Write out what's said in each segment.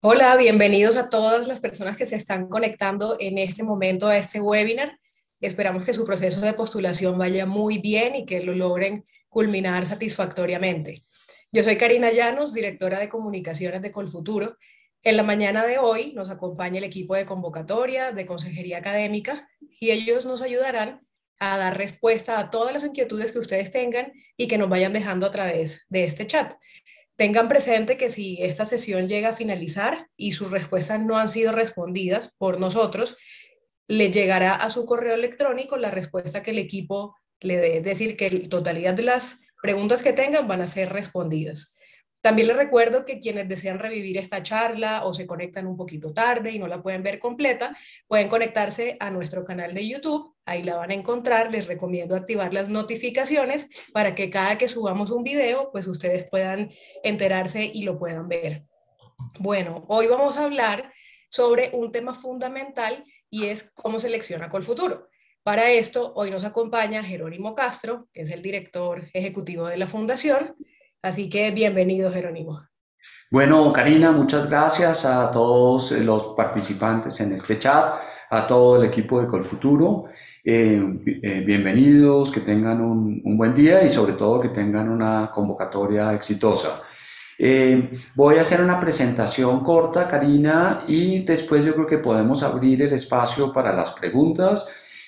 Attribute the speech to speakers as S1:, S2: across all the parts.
S1: Hola, bienvenidos a todas las personas que se están conectando en este momento a este webinar. Esperamos que su proceso de postulación vaya muy bien y que lo logren culminar satisfactoriamente. Yo soy Karina Llanos, directora de comunicaciones de Colfuturo. En la mañana de hoy nos acompaña el equipo de convocatoria de consejería académica y ellos nos ayudarán a dar respuesta a todas las inquietudes que ustedes tengan y que nos vayan dejando a través de este chat. Tengan presente que si esta sesión llega a finalizar y sus respuestas no han sido respondidas por nosotros, le llegará a su correo electrónico la respuesta que el equipo le dé, es decir, que la totalidad de las preguntas que tengan van a ser respondidas. También les recuerdo que quienes desean revivir esta charla o se conectan un poquito tarde y no la pueden ver completa, pueden conectarse a nuestro canal de YouTube, ahí la van a encontrar. Les recomiendo activar las notificaciones para que cada que subamos un video, pues ustedes puedan enterarse y lo puedan ver. Bueno, hoy vamos a hablar sobre un tema fundamental y es cómo selecciona Colfuturo. Para esto, hoy nos acompaña Jerónimo Castro, que es el director ejecutivo de la fundación. Así que bienvenido, Jerónimo.
S2: Bueno, Karina, muchas gracias a todos los participantes en este chat, a todo el equipo de Colfuturo. Bienvenidos, que tengan un buen día y sobre todo que tengan una convocatoria exitosa. Voy a hacer una presentación corta, Karina, y después yo creo que podemos abrir el espacio para las preguntas.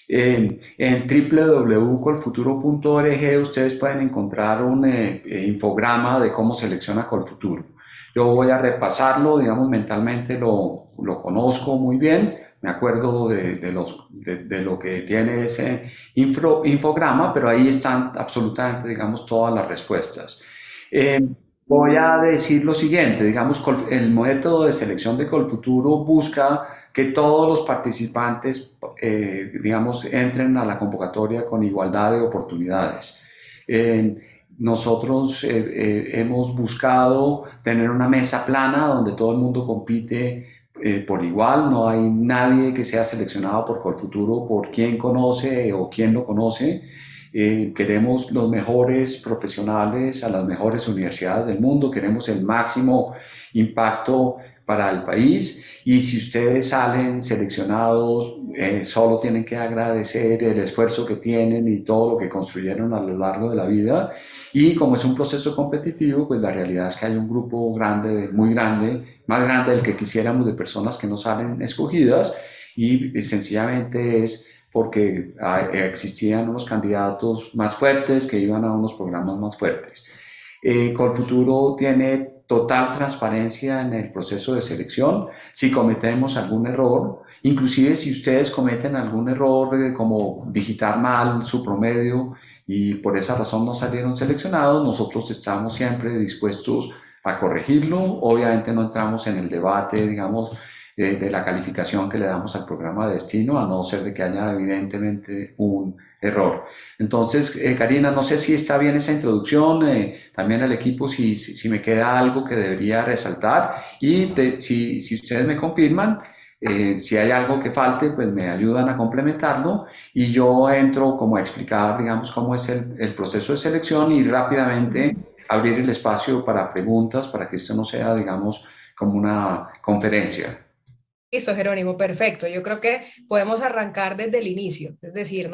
S2: En www.colfuturo.org ustedes pueden encontrar un infograma de cómo selecciona Colfuturo. Yo voy a repasarlo, digamos, mentalmente lo conozco muy bien, me acuerdo de lo que tiene ese infograma, pero ahí están absolutamente, digamos, todas las respuestas. Eh, Voy a decir lo siguiente, digamos, el método de selección de Colfuturo busca que todos los participantes, digamos, entren a la convocatoria con igualdad de oportunidades. Eh, Nosotros hemos buscado tener una mesa plana donde todo el mundo compite por igual, no hay nadie que sea seleccionado por Colfuturo por quién conoce o quién lo conoce. Queremos los mejores profesionales a las mejores universidades del mundo, queremos el máximo impacto para el país y si ustedes salen seleccionados, solo tienen que agradecer el esfuerzo que tienen y todo lo que construyeron a lo largo de la vida. Y como es un proceso competitivo, pues la realidad es que hay un grupo grande, muy grande, más grande del que quisiéramos, de personas que no salen escogidas y sencillamente es porque existían unos candidatos más fuertes que iban a unos programas más fuertes. Colfuturo tiene total transparencia en el proceso de selección. Si cometemos algún error, inclusive si ustedes cometen algún error como digitar mal su promedio y por esa razón no salieron seleccionados, nosotros estamos siempre dispuestos a corregirlo. Obviamente no entramos en el debate, digamos, de la calificación que le damos al programa de destino, a no ser de que haya evidentemente un error. Entonces, Karina, no sé si está bien esa introducción, también al equipo si me queda algo que debería resaltar y si ustedes me confirman, si hay algo que falte, pues me ayudan a complementarlo y yo entro como a explicar, digamos, cómo es el proceso de selección y rápidamente abrir el espacio para preguntas para que esto no sea, digamos, como una conferencia.
S1: Listo, Jerónimo, perfecto. Yo creo que podemos arrancar desde el inicio, es decir,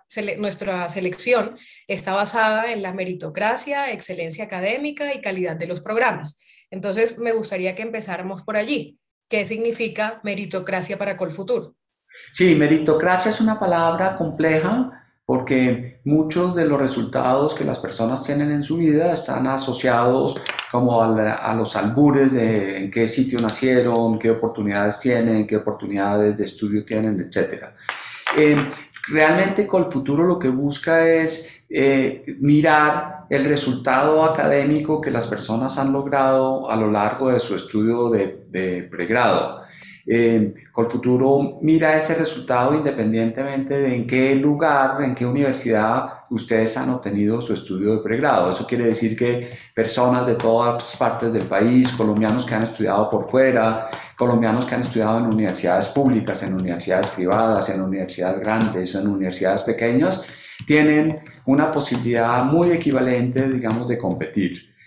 S1: nuestra selección está basada en la meritocracia, excelencia académica y calidad de los programas. Entonces, me gustaría que empezáramos por allí. ¿Qué significa meritocracia para Colfuturo?
S2: Sí, meritocracia es una palabra compleja porque muchos de los resultados que las personas tienen en su vida están asociados como a los albures de en qué sitio nacieron, qué oportunidades tienen, qué oportunidades de estudio tienen, etcétera. Eh, Realmente Colfuturo lo que busca es mirar el resultado académico que las personas han logrado a lo largo de su estudio de pregrado. Colfuturo mira ese resultado independientemente de en qué lugar, en qué universidad ustedes han obtenido su estudio de pregrado. Eso quiere decir que personas de todas partes del país, colombianos que han estudiado por fuera, colombianos que han estudiado en universidades públicas, en universidades privadas, en universidades grandes, en universidades pequeñas, tienen una posibilidad muy equivalente, digamos, de competir.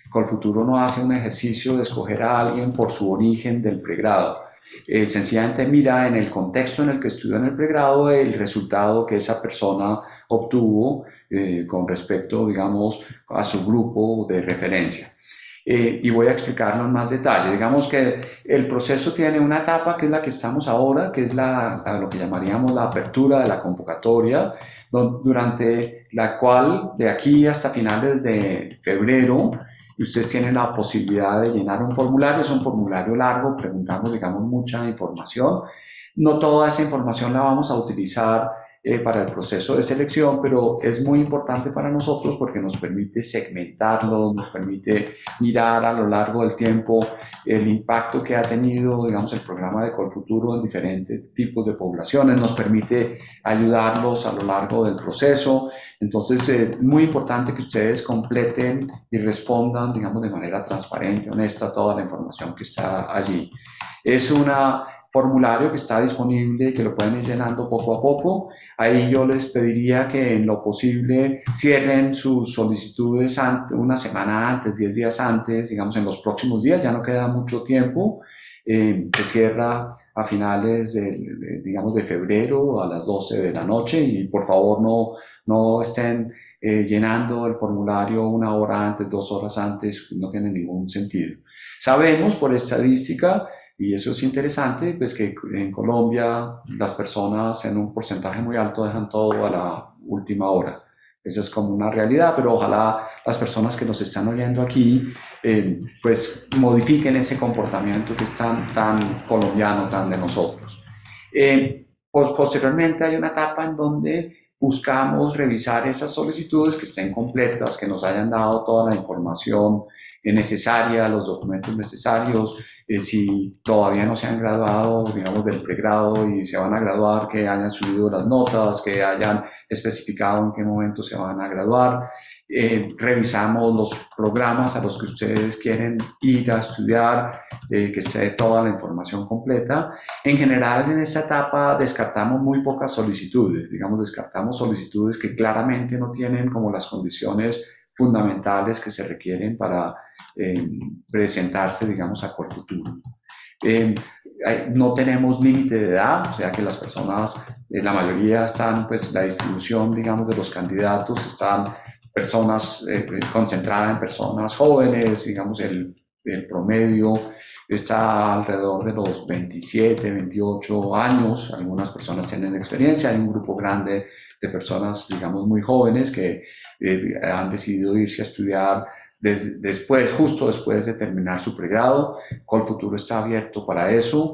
S2: Colfuturo no hace un ejercicio de escoger a alguien por su origen del pregrado. Sencillamente mira en el contexto en el que estudió en el pregrado el resultado que esa persona obtuvo con respecto, digamos, a su grupo de referencia. Y voy a explicarlo en más detalle. Digamos que el proceso tiene una etapa que es la que estamos ahora, que es lo que llamaríamos la apertura de la convocatoria, durante la cual de aquí hasta finales de febrero ustedes tienen la posibilidad de llenar un formulario. Es un formulario largo, preguntamos, digamos, mucha información. No toda esa información la vamos a utilizar para el proceso de selección, pero es muy importante para nosotros porque nos permite segmentarlo, nos permite mirar a lo largo del tiempo el impacto que ha tenido, digamos, el programa de Colfuturo en diferentes tipos de poblaciones, nos permite ayudarlos a lo largo del proceso. Entonces, es muy importante que ustedes completen y respondan, digamos, de manera transparente, honesta, toda la información que está allí. Es una formulario que está disponible, que lo pueden ir llenando poco a poco. Ahí yo les pediría que en lo posible cierren sus solicitudes una semana antes, 10 días antes, digamos en los próximos días, ya no queda mucho tiempo. Se cierra a finales digamos, de febrero a las 12 de la noche y por favor no estén llenando el formulario una hora antes, 2 horas antes, no tiene ningún sentido. Sabemos por estadística, y eso es interesante, pues que en Colombia las personas en un porcentaje muy alto dejan todo a la última hora. Esa es como una realidad, pero ojalá las personas que nos están oyendo aquí pues modifiquen ese comportamiento que es tan colombiano, tan de nosotros. Posteriormente hay una etapa en donde buscamos revisar esas solicitudes que estén completas, que nos hayan dado toda la información necesaria, los documentos necesarios, si todavía no se han graduado, digamos, del pregrado y se van a graduar, que hayan subido las notas, que hayan especificado en qué momento se van a graduar. Revisamos los programas a los que ustedes quieren ir a estudiar, que esté toda la información completa. En general, en esta etapa descartamos muy pocas solicitudes, digamos, descartamos solicitudes que claramente no tienen como las condiciones fundamentales que se requieren para presentarse, digamos, a Colfuturo. No tenemos límite de edad, o sea que las personas, la mayoría están, pues la distribución, digamos, de los candidatos están personas concentradas en personas jóvenes, digamos, el promedio está alrededor de los 27, 28 años, algunas personas tienen experiencia, hay un grupo grande de personas, digamos, muy jóvenes que han decidido irse a estudiar justo después de terminar su pregrado. Colfuturo está abierto para eso.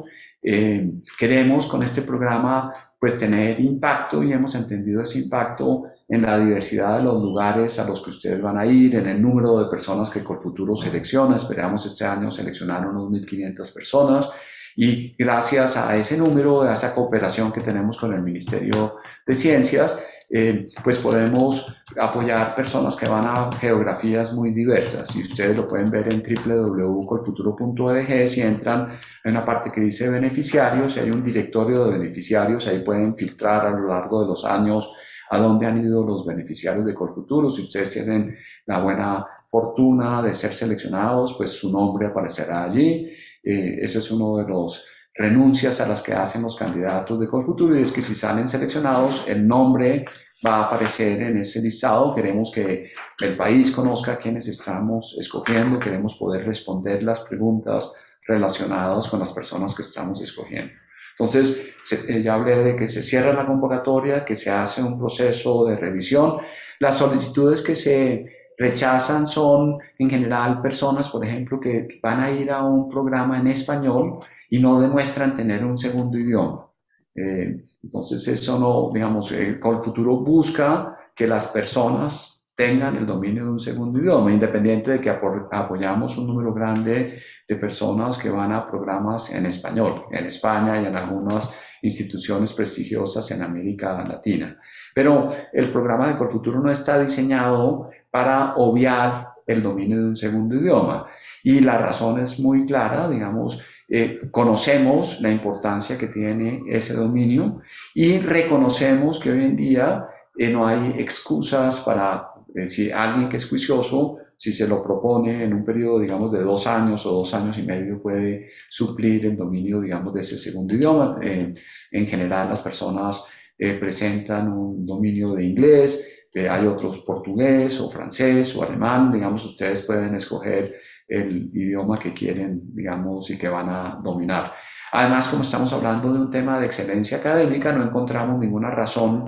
S2: Queremos con este programa pues tener impacto y hemos entendido ese impacto en la diversidad de los lugares a los que ustedes van a ir, en el número de personas que Colfuturo selecciona. Esperamos este año seleccionar unos 1.500 personas y gracias a ese número, a esa cooperación que tenemos con el Ministerio de Ciencias, pues podemos apoyar personas que van a geografías muy diversas y ustedes lo pueden ver en www.colfuturo.org. Si entran en una parte que dice beneficiarios, hay un directorio de beneficiarios, ahí pueden filtrar a lo largo de los años a dónde han ido los beneficiarios de Colfuturo. Si ustedes tienen la buena fortuna de ser seleccionados, pues su nombre aparecerá allí. Ese es uno de los renuncias a las que hacen los candidatos de Colfuturo, y es que si salen seleccionados, el nombre va a aparecer en ese listado. Queremos que el país conozca a quienes estamos escogiendo, queremos poder responder las preguntas relacionadas con las personas que estamos escogiendo. Entonces, ya hablé de que se cierra la convocatoria, que se hace un proceso de revisión. Las solicitudes que se rechazan son en general personas, por ejemplo, que van a ir a un programa en español y no demuestran tener un segundo idioma. Entonces eso no, digamos, Colfuturo busca que las personas tengan el dominio de un segundo idioma, independiente de que apoyamos un número grande de personas que van a programas en español, en España y en algunas instituciones prestigiosas en América Latina. Pero el programa de Colfuturo no está diseñado para obviar el dominio de un segundo idioma. Y la razón es muy clara, digamos, conocemos la importancia que tiene ese dominio y reconocemos que hoy en día no hay excusas para, si alguien que es juicioso si se lo propone en un periodo, digamos, de 2 años o 2 años y medio, puede suplir el dominio, digamos, de ese segundo idioma. En general, las personas presentan un dominio de inglés, hay otros portugués o francés o alemán, digamos, ustedes pueden escoger el idioma que quieren, digamos, y que van a dominar. Además, como estamos hablando de un tema de excelencia académica, no encontramos ninguna razón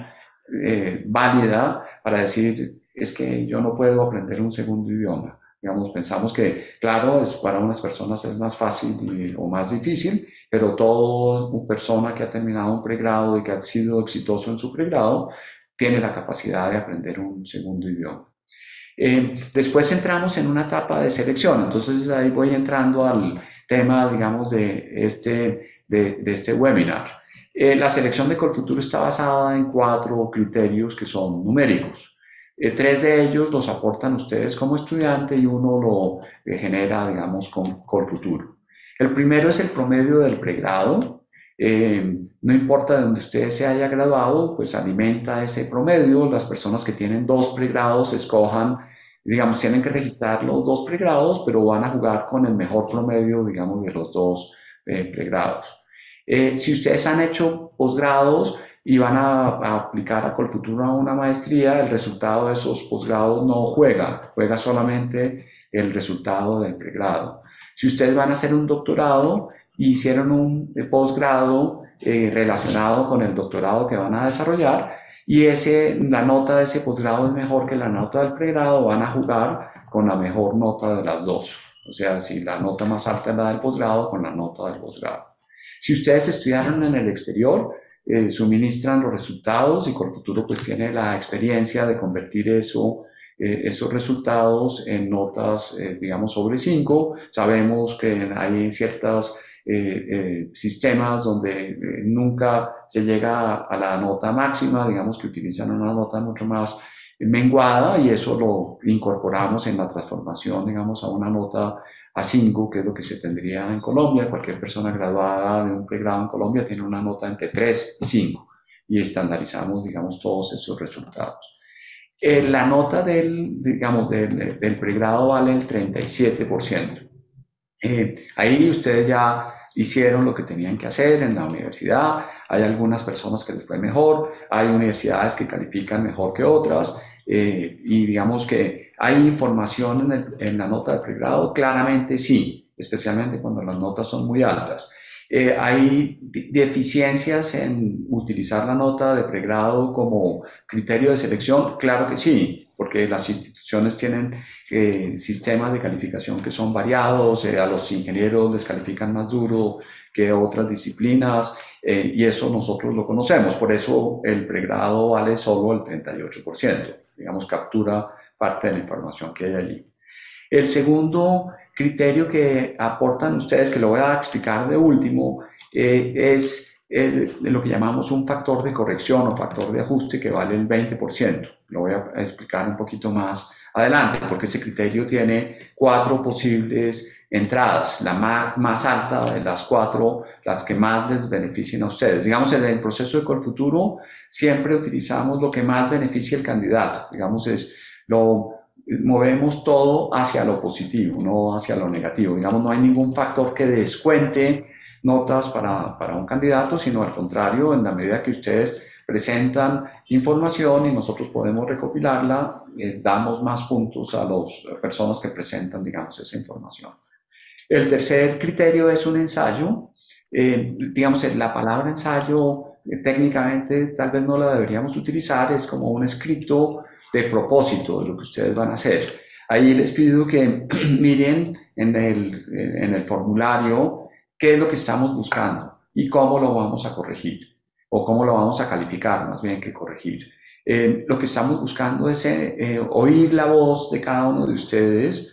S2: válida para decir, es que yo no puedo aprender un segundo idioma. Digamos, pensamos que, claro, para unas personas es más fácil o más difícil, pero toda persona que ha terminado un pregrado y que ha sido exitoso en su pregrado tiene la capacidad de aprender un segundo idioma. Después entramos en una etapa de selección, entonces ahí voy entrando al tema, digamos, de este webinar. La selección de Colfuturo está basada en 4 criterios que son numéricos. 3 de ellos los aportan ustedes como estudiante y uno lo genera, digamos, con Colfuturo. El primero es el promedio del pregrado. No importa de donde usted se haya graduado, pues alimenta ese promedio. Las personas que tienen 2 pregrados escojan, digamos, tienen que registrar los 2 pregrados, pero van a jugar con el mejor promedio, digamos, de los 2 pregrados. Si ustedes han hecho posgrados y van a aplicar a Colfuturo a una maestría, el resultado de esos posgrados no juega solamente el resultado del pregrado. Si ustedes van a hacer un doctorado y hicieron un posgrado relacionado con el doctorado que van a desarrollar, y la nota de ese posgrado es mejor que la nota del pregrado, van a jugar con la mejor nota de las dos. O sea, si la nota más alta es la del posgrado, con la nota del posgrado. Si ustedes estudiaron en el exterior, suministran los resultados y Colfuturo pues tiene la experiencia de convertir esos resultados en notas, digamos, sobre 5. Sabemos que hay ciertos sistemas donde nunca se llega a la nota máxima, digamos que utilizan una nota mucho más menguada y eso lo incorporamos en la transformación, digamos, a una nota A5, que es lo que se tendría en Colombia. Cualquier persona graduada de un pregrado en Colombia tiene una nota entre 3 y 5 y estandarizamos, digamos, todos esos resultados. La nota digamos, del pregrado vale el 37%. Ahí ustedes ya hicieron lo que tenían que hacer en la universidad. Hay algunas personas que les fue mejor, hay universidades que califican mejor que otras, y digamos que hay información en la nota de pregrado, claramente sí, especialmente cuando las notas son muy altas. ¿Hay deficiencias en utilizar la nota de pregrado como criterio de selección? Claro que sí, porque las instituciones tienen sistemas de calificación que son variados, a los ingenieros les califican más duro que otras disciplinas, y eso nosotros lo conocemos, por eso el pregrado vale solo el 38%, digamos, captura parte de la información que hay allí. El segundo criterio que aportan ustedes, que lo voy a explicar de último, es lo que llamamos un factor de corrección o factor de ajuste que vale el 20%. Lo voy a explicar un poquito más adelante, porque ese criterio tiene 4 posibles entradas, la más alta de las 4, las que más les beneficien a ustedes. Digamos, en el proceso de Colfuturo siempre utilizamos lo que más beneficia al candidato, digamos, movemos todo hacia lo positivo, no hacia lo negativo. Digamos, no hay ningún factor que descuente notas para un candidato, sino al contrario, en la medida que ustedes presentan información y nosotros podemos recopilarla, damos más puntos a las personas que presentan, digamos, esa información. El tercer criterio es un ensayo. Digamos, la palabra ensayo técnicamente tal vez no la deberíamos utilizar, es como un escrito de propósito de lo que ustedes van a hacer. Ahí les pido que miren en el formulario qué es lo que estamos buscando y cómo lo vamos a corregir, o cómo lo vamos a calificar, más bien que corregir. Lo que estamos buscando es oír la voz de cada uno de ustedes.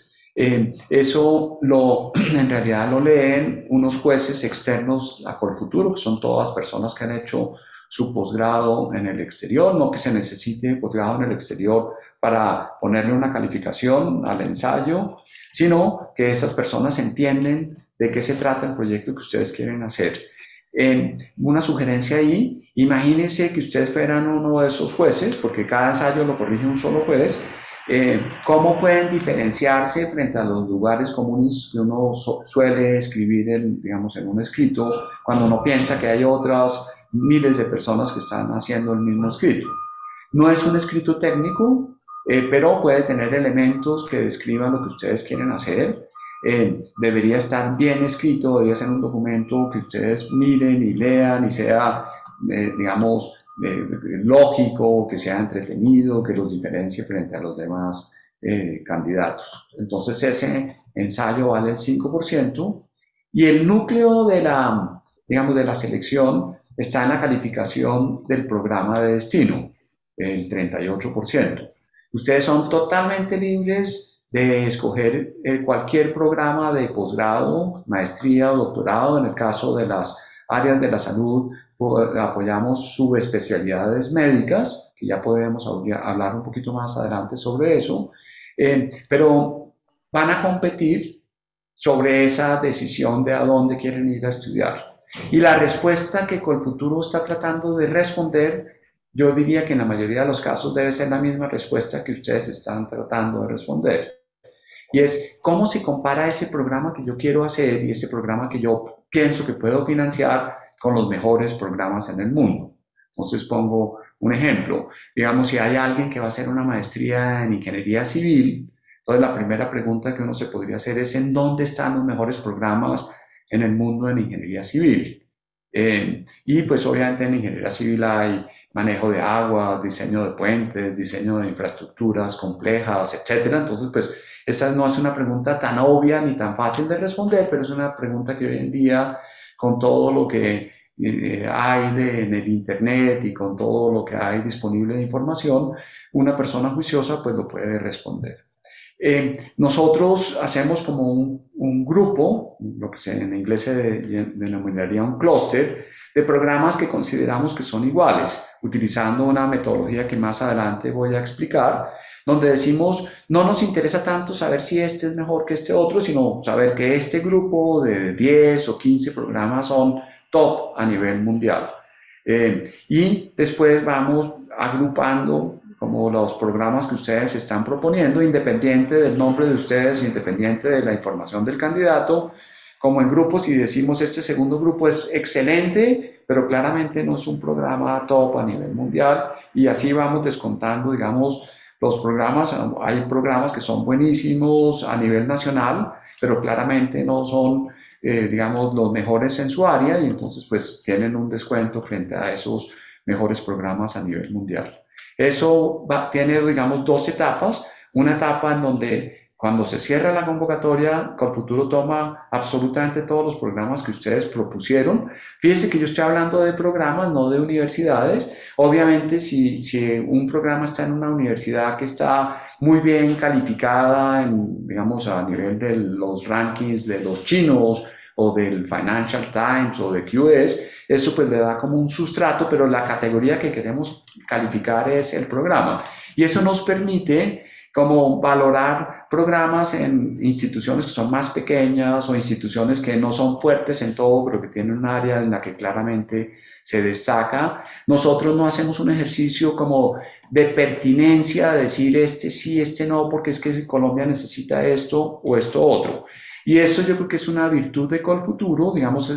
S2: Eso en realidad lo leen unos jueces externos a Colfuturo, que son todas personas que han hecho su posgrado en el exterior, no que se necesite posgrado en el exterior para ponerle una calificación al ensayo, sino que esas personas entienden de qué se trata el proyecto que ustedes quieren hacer. Una sugerencia ahí, imagínense que ustedes fueran uno de esos jueces, porque cada ensayo lo corrige un solo juez, ¿Cómo pueden diferenciarse frente a los lugares comunes que uno suele escribir digamos, en un escrito cuando uno piensa que hay otras miles de personas que están haciendo el mismo escrito? No es un escrito técnico, pero puede tener elementos que describan lo que ustedes quieren hacer. Debería estar bien escrito, debería ser un documento que ustedes miren y lean y sea, digamos, lógico, que sea entretenido, que los diferencie frente a los demás candidatos. Entonces ese ensayo vale el 5% y el núcleo de la, digamos, de la selección está en la calificación del programa de destino, el 38%. Ustedes son totalmente libres de escoger cualquier programa de posgrado, maestría o doctorado. En el caso de las áreas de la salud, apoyamos subespecialidades médicas, que ya podemos hablar un poquito más adelante sobre eso, pero van a competir sobre esa decisión de a dónde quieren ir a estudiar. Y la respuesta que Colfuturo está tratando de responder, yo diría que en la mayoría de los casos debe ser la misma respuesta que ustedes están tratando de responder. Y es, ¿cómo se compara ese programa que yo quiero hacer y ese programa que yo pienso que puedo financiar con los mejores programas en el mundo? Entonces pongo un ejemplo. Digamos, si hay alguien que va a hacer una maestría en ingeniería civil, entonces la primera pregunta que uno se podría hacer es, ¿en dónde están los mejores programas en el mundo en ingeniería civil? Y pues obviamente en ingeniería civil hay manejo de agua, diseño de puentes, diseño de infraestructuras complejas, etcétera. Entonces, pues esa no es una pregunta tan obvia ni tan fácil de responder, pero es una pregunta que hoy en día, con todo lo que hay en el Internet y con todo lo que hay disponible de información, una persona juiciosa pues lo puede responder. Nosotros hacemos como un grupo, lo que en inglés se denominaría un clúster, de programas que consideramos que son iguales, utilizando una metodología que más adelante voy a explicar, donde decimos, no nos interesa tanto saber si este es mejor que este otro, sino saber que este grupo de 10 o 15 programas son top a nivel mundial. Y después vamos agrupando como los programas que ustedes están proponiendo, independiente del nombre de ustedes, independiente de la información del candidato, como en grupos, y decimos este segundo grupo es excelente, pero claramente no es un programa top a nivel mundial, y así vamos descontando, digamos, los programas. Hay programas que son buenísimos a nivel nacional, pero claramente no son, digamos, los mejores en su área, y entonces pues tienen un descuento frente a esos mejores programas a nivel mundial. Eso tiene, digamos, dos etapas. Una etapa en donde cuando se cierra la convocatoria, Colfuturo toma absolutamente todos los programas que ustedes propusieron. Fíjense que yo estoy hablando de programas, no de universidades. Obviamente, si un programa está en una universidad que está muy bien calificada, digamos, a nivel de los rankings de los chinos o del Financial Times o de QS, eso pues le da como un sustrato, pero la categoría que queremos calificar es el programa. Y eso nos permite como valorar programas en instituciones que son más pequeñas o instituciones que no son fuertes en todo, pero que tienen un área en la que claramente se destaca. Nosotros no hacemos un ejercicio como de pertinencia, de decir este sí, este no, porque es que Colombia necesita esto o esto otro. Y eso yo creo que es una virtud de Colfuturo, digamos,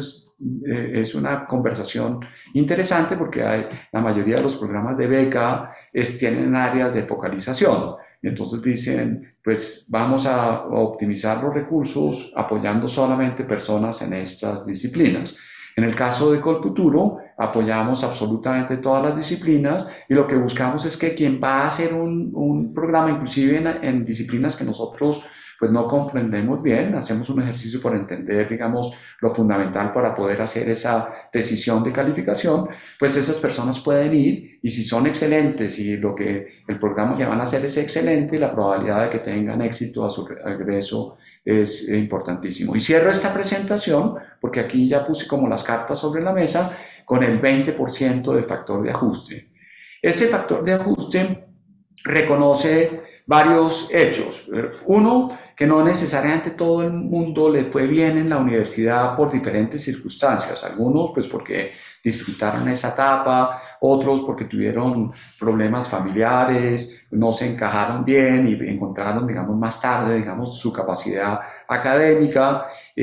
S2: es una conversación interesante porque la mayoría de los programas de beca tienen áreas de focalización. Entonces dicen, pues vamos a optimizar los recursos apoyando solamente personas en estas disciplinas. En el caso de Colfuturo, apoyamos absolutamente todas las disciplinas y lo que buscamos es que quien va a hacer un programa, inclusive en disciplinas que nosotros pues no comprendemos bien, hacemos un ejercicio por entender, digamos, lo fundamental para poder hacer esa decisión de calificación, pues esas personas pueden ir y si son excelentes y lo que el programa que van a hacer es excelente, la probabilidad de que tengan éxito a su regreso es importantísimo. Y cierro esta presentación porque aquí ya puse como las cartas sobre la mesa con el 20% del factor de ajuste. Ese factor de ajuste reconoce varios hechos. Uno, que no necesariamente todo el mundo le fue bien en la universidad por diferentes circunstancias. Algunos, pues porque disfrutaron esa etapa, otros porque tuvieron problemas familiares, no se encajaron bien y encontraron, digamos, más tarde, digamos, su capacidad académica,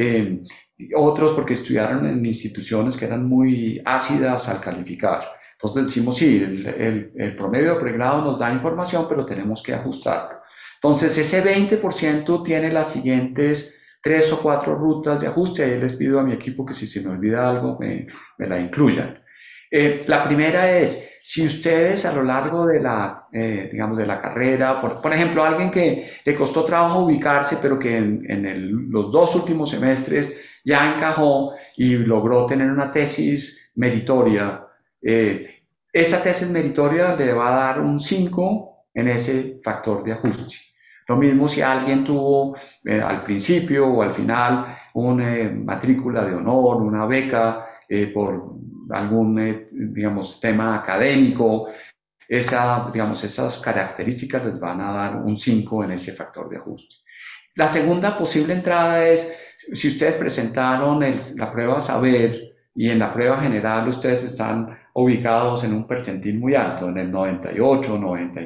S2: otros porque estudiaron en instituciones que eran muy ácidas al calificar. Entonces decimos, sí, el promedio de pregrado nos da información, pero tenemos que ajustarlo. Entonces, ese 20% tiene las siguientes 3 o 4 rutas de ajuste. Ahí les pido a mi equipo que si se me olvida algo, me la incluyan. La primera es, si ustedes a lo largo de la, digamos, de la carrera, por ejemplo, alguien que le costó trabajo ubicarse, pero que en los 2 últimos semestres ya encajó y logró tener una tesis meritoria, esa tesis meritoria le va a dar un 5 en ese factor de ajuste. Lo mismo si alguien tuvo al principio o al final una matrícula de honor, una beca por algún, digamos, tema académico, digamos, esas características les van a dar un 5 en ese factor de ajuste. La segunda posible entrada es, si ustedes presentaron la prueba saber y en la prueba general ustedes están ubicados en un percentil muy alto, en el 98,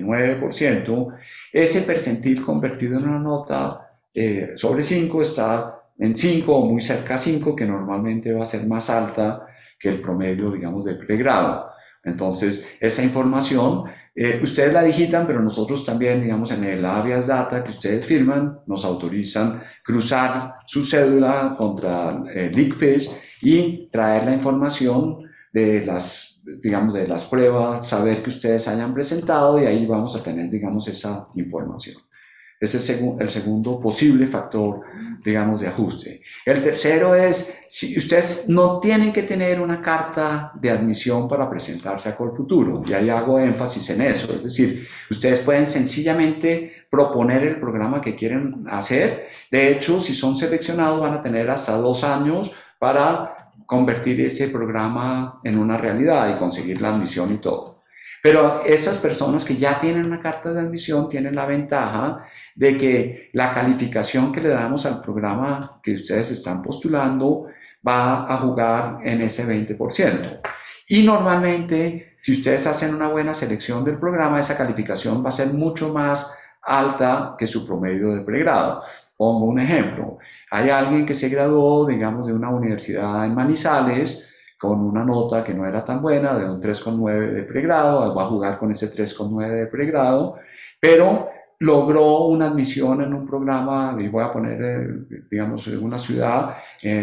S2: 99%, ese percentil convertido en una nota sobre 5 está en 5 o muy cerca a 5, que normalmente va a ser más alta que el promedio, digamos, del pregrado. Entonces, esa información, ustedes la digitan, pero nosotros también, digamos, en el habeas data que ustedes firman, nos autorizan cruzar su cédula contra el ICFES y traer la información de las, digamos, de las pruebas, saber que ustedes hayan presentado y ahí vamos a tener, digamos, esa información. Ese es el segundo posible factor, digamos, de ajuste. El tercero es, si ustedes no tienen que tener una carta de admisión para presentarse a Colfuturo, y ahí hago énfasis en eso, es decir, ustedes pueden sencillamente proponer el programa que quieren hacer. De hecho, si son seleccionados van a tener hasta 2 años para convertir ese programa en una realidad y conseguir la admisión y todo. Pero esas personas que ya tienen una carta de admisión tienen la ventaja de que la calificación que le damos al programa que ustedes están postulando va a jugar en ese 20%. Y normalmente, si ustedes hacen una buena selección del programa, esa calificación va a ser mucho más alta que su promedio de pregrado. Pongo un ejemplo. Hay alguien que se graduó, digamos, de una universidad en Manizales, con una nota que no era tan buena, de un 3,9 de pregrado, va a jugar con ese 3,9 de pregrado, pero logró una admisión en un programa, y voy a poner, digamos, en una ciudad,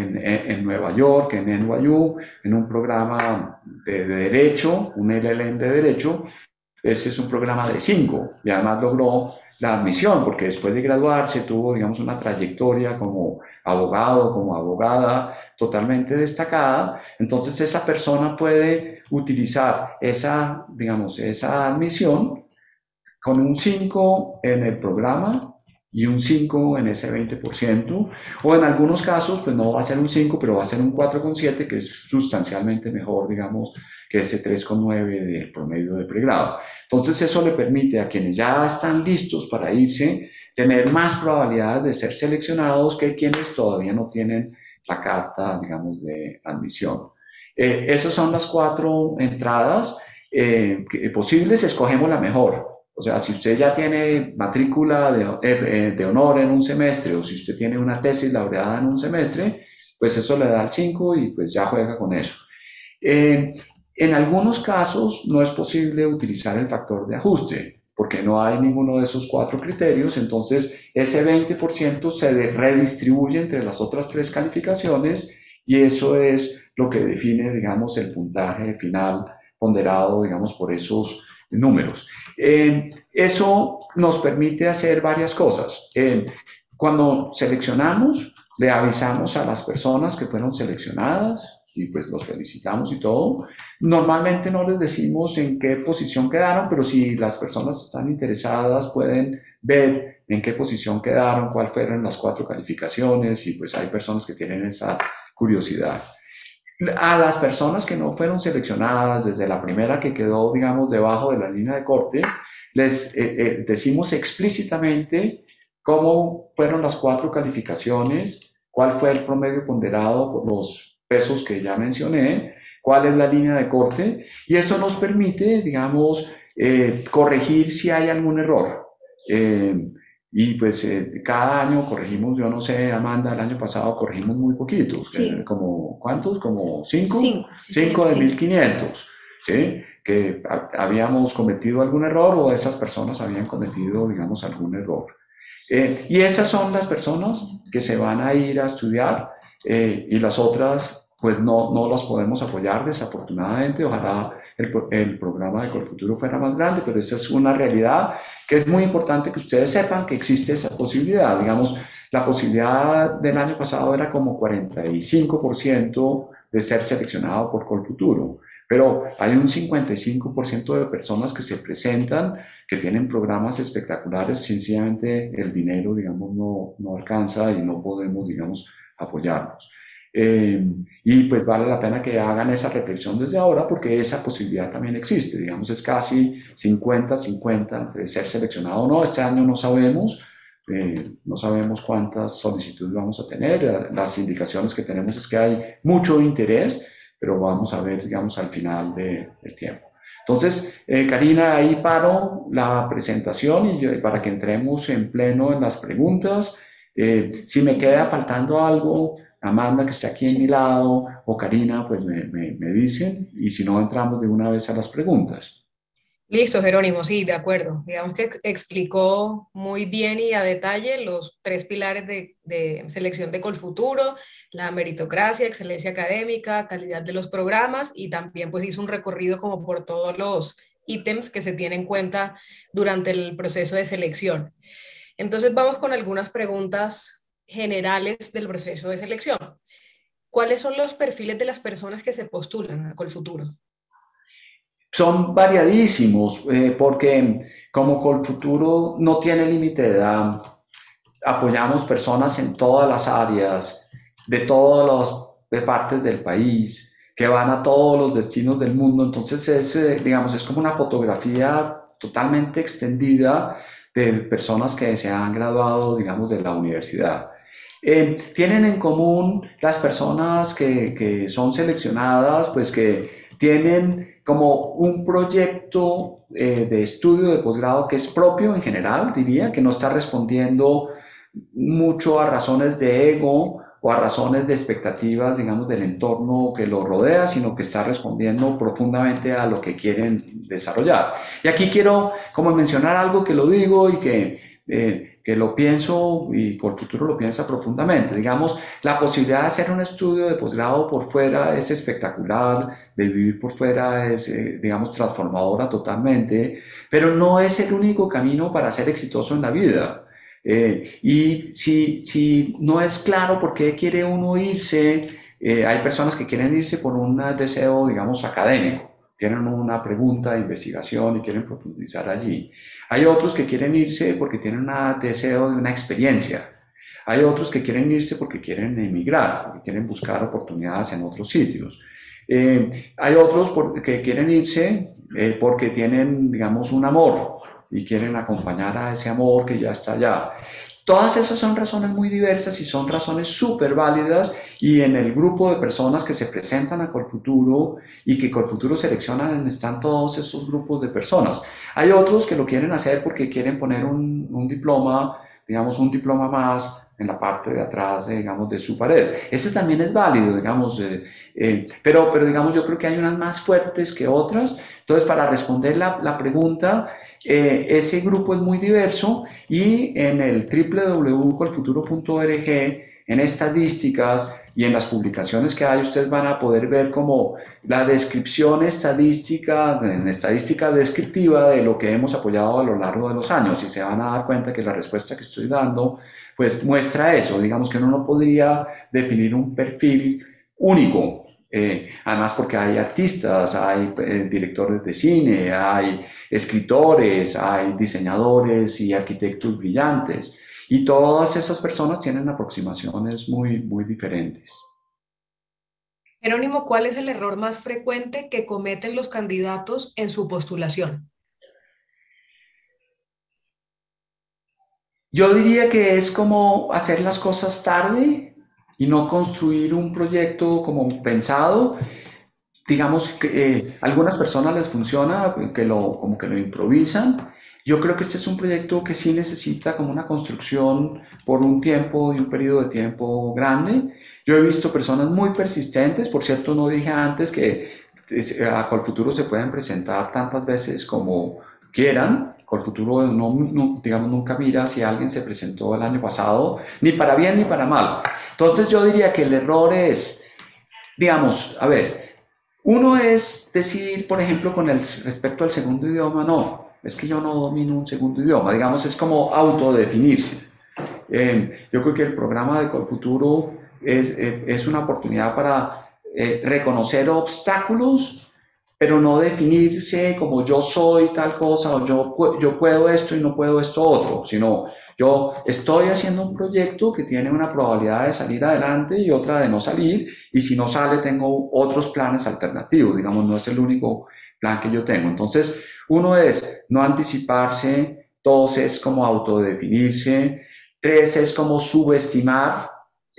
S2: en Nueva York, en NYU, en un programa de Derecho, un LLM de Derecho. Ese es un programa de 5 y además logró la admisión porque después de graduarse tuvo, digamos, una trayectoria como abogado, como abogada totalmente destacada. Entonces esa persona puede utilizar esa, digamos, esa admisión con un 5 en el programa y un 5 en ese 20%, o en algunos casos, pues no va a ser un 5, pero va a ser un 4,7, que es sustancialmente mejor, digamos, que ese 3,9 del promedio de pregrado. Entonces eso le permite a quienes ya están listos para irse, tener más probabilidades de ser seleccionados que quienes todavía no tienen la carta, digamos, de admisión. Esas son las 4 entradas posibles, escogemos la mejor. O sea, si usted ya tiene matrícula de honor en un semestre o si usted tiene una tesis laureada en un semestre, pues eso le da el 5 y pues ya juega con eso. En algunos casos no es posible utilizar el factor de ajuste porque no hay ninguno de esos 4 criterios, entonces ese 20% se redistribuye entre las otras 3 calificaciones y eso es lo que define, digamos, el puntaje final ponderado, digamos, por esos números. Eso nos permite hacer varias cosas. Cuando seleccionamos, le avisamos a las personas que fueron seleccionadas y pues los felicitamos y todo. Normalmente no les decimos en qué posición quedaron, pero si las personas están interesadas pueden ver en qué posición quedaron, cuáles fueron las 4 calificaciones y pues hay personas que tienen esa curiosidad. A las personas que no fueron seleccionadas, desde la primera que quedó, digamos, debajo de la línea de corte, les decimos explícitamente cómo fueron las 4 calificaciones, cuál fue el promedio ponderado por los pesos que ya mencioné, cuál es la línea de corte, y eso nos permite, digamos, corregir si hay algún error. Y pues cada año corregimos, yo no sé, Amanda, el año pasado corregimos muy poquitos, como, ¿cuántos? Como cinco, cinco de 1500, ¿sí? Que habíamos cometido algún error o esas personas habían cometido, digamos, algún error. Y esas son las personas que se van a ir a estudiar y las otras, pues no las podemos apoyar desafortunadamente. Ojalá el programa de Colfuturo fuera más grande, pero esa es una realidad que es muy importante que ustedes sepan que existe esa posibilidad. Digamos, la posibilidad del año pasado era como 45% de ser seleccionado por Colfuturo, pero hay un 55% de personas que se presentan, que tienen programas espectaculares, sencillamente el dinero, digamos, no alcanza y no podemos, digamos, apoyarnos. Y pues vale la pena que hagan esa reflexión desde ahora porque esa posibilidad también existe, digamos, es casi 50-50 entre ser seleccionado o no. Este año no sabemos, no sabemos cuántas solicitudes vamos a tener, las indicaciones que tenemos es que hay mucho interés, pero vamos a ver, digamos, al final del tiempo. Entonces, Karina, ahí paro la presentación y para que entremos en pleno en las preguntas. Si me queda faltando algo, Amanda, que está aquí en mi lado, o Karina, pues me dicen, y si no, entramos de una vez a las preguntas.
S1: Listo, Jerónimo, sí, de acuerdo. Digamos que explicó muy bien y a detalle los tres pilares de selección de Colfuturo: la meritocracia, excelencia académica, calidad de los programas, y también pues hizo un recorrido como por todos los ítems que se tienen en cuenta durante el proceso de selección. Entonces vamos con algunas preguntas generales del proceso de selección. ¿Cuáles son los perfiles de las personas que se postulan a Colfuturo?
S2: Son variadísimos, porque como Colfuturo no tiene límite de edad, apoyamos personas en todas las áreas, de todas las partes del país, que van a todos los destinos del mundo. Entonces digamos, es como una fotografía totalmente extendida de personas que se han graduado, digamos, de la universidad. Tienen en común las personas que son seleccionadas, pues que tienen como un proyecto de estudio de posgrado que es propio en general, diría, que no está respondiendo mucho a razones de ego o a razones de expectativas, digamos, del entorno que lo rodea, sino que está respondiendo profundamente a lo que quieren desarrollar. Y aquí quiero como mencionar algo que lo digo y que lo pienso y Colfuturo lo piensa profundamente. Digamos, la posibilidad de hacer un estudio de posgrado por fuera es espectacular, de vivir por fuera es, digamos, transformadora totalmente, pero no es el único camino para ser exitoso en la vida. Y si no es claro por qué quiere uno irse, hay personas que quieren irse por un deseo, digamos, académico. Tienen una pregunta de investigación y quieren profundizar allí. Hay otros que quieren irse porque tienen un deseo de una experiencia. Hay otros que quieren irse porque quieren emigrar, porque quieren buscar oportunidades en otros sitios. Hay otros que quieren irse porque tienen, digamos, un amor y quieren acompañar a ese amor que ya está allá. Todas esas son razones muy diversas y son razones súper válidas, y en el grupo de personas que se presentan a Colfuturo y que Colfuturo selecciona están todos esos grupos de personas. Hay otros que lo quieren hacer porque quieren poner un diploma, digamos un diploma más en la parte de atrás, digamos, de su pared. Ese también es válido, digamos, pero digamos yo creo que hay unas más fuertes que otras. Entonces, para responder la pregunta, ese grupo es muy diverso, y en el www.colfuturo.org, en estadísticas y en las publicaciones que hay, ustedes van a poder ver como la descripción estadística, en estadística descriptiva de lo que hemos apoyado a lo largo de los años, y se van a dar cuenta que la respuesta que estoy dando pues muestra eso. Digamos que uno no podría definir un perfil único. Además porque hay artistas, hay directores de cine, hay escritores, hay diseñadores y arquitectos brillantes, y todas esas personas tienen aproximaciones muy diferentes.
S1: Jerónimo, ¿cuál es el error más frecuente que cometen los candidatos en su postulación?
S2: Yo diría que es como hacer las cosas tarde y no construir un proyecto como pensado. digamos que algunas personas les funciona, como que lo improvisan. Yo creo que este es un proyecto que sí necesita como una construcción por un tiempo y un periodo de tiempo grande. Yo he visto personas muy persistentes, por cierto, no dije antes que a Colfuturo se pueden presentar tantas veces como quieran. Colfuturo digamos, nunca mira si alguien se presentó el año pasado, ni para bien ni para mal. Entonces yo diría que el error es, digamos, a ver, uno es decir, por ejemplo, con el respecto al segundo idioma, no, es que yo no domino un segundo idioma, digamos, es como autodefinirse. Yo creo que el programa de Colfuturo es una oportunidad para reconocer obstáculos, pero no definirse como yo soy tal cosa o yo puedo esto y no puedo esto otro, sino yo estoy haciendo un proyecto que tiene una probabilidad de salir adelante y otra de no salir, y si no sale tengo otros planes alternativos, digamos, no es el único plan que yo tengo. Entonces, uno es no anticiparse, dos es como autodefinirse, tres es como subestimar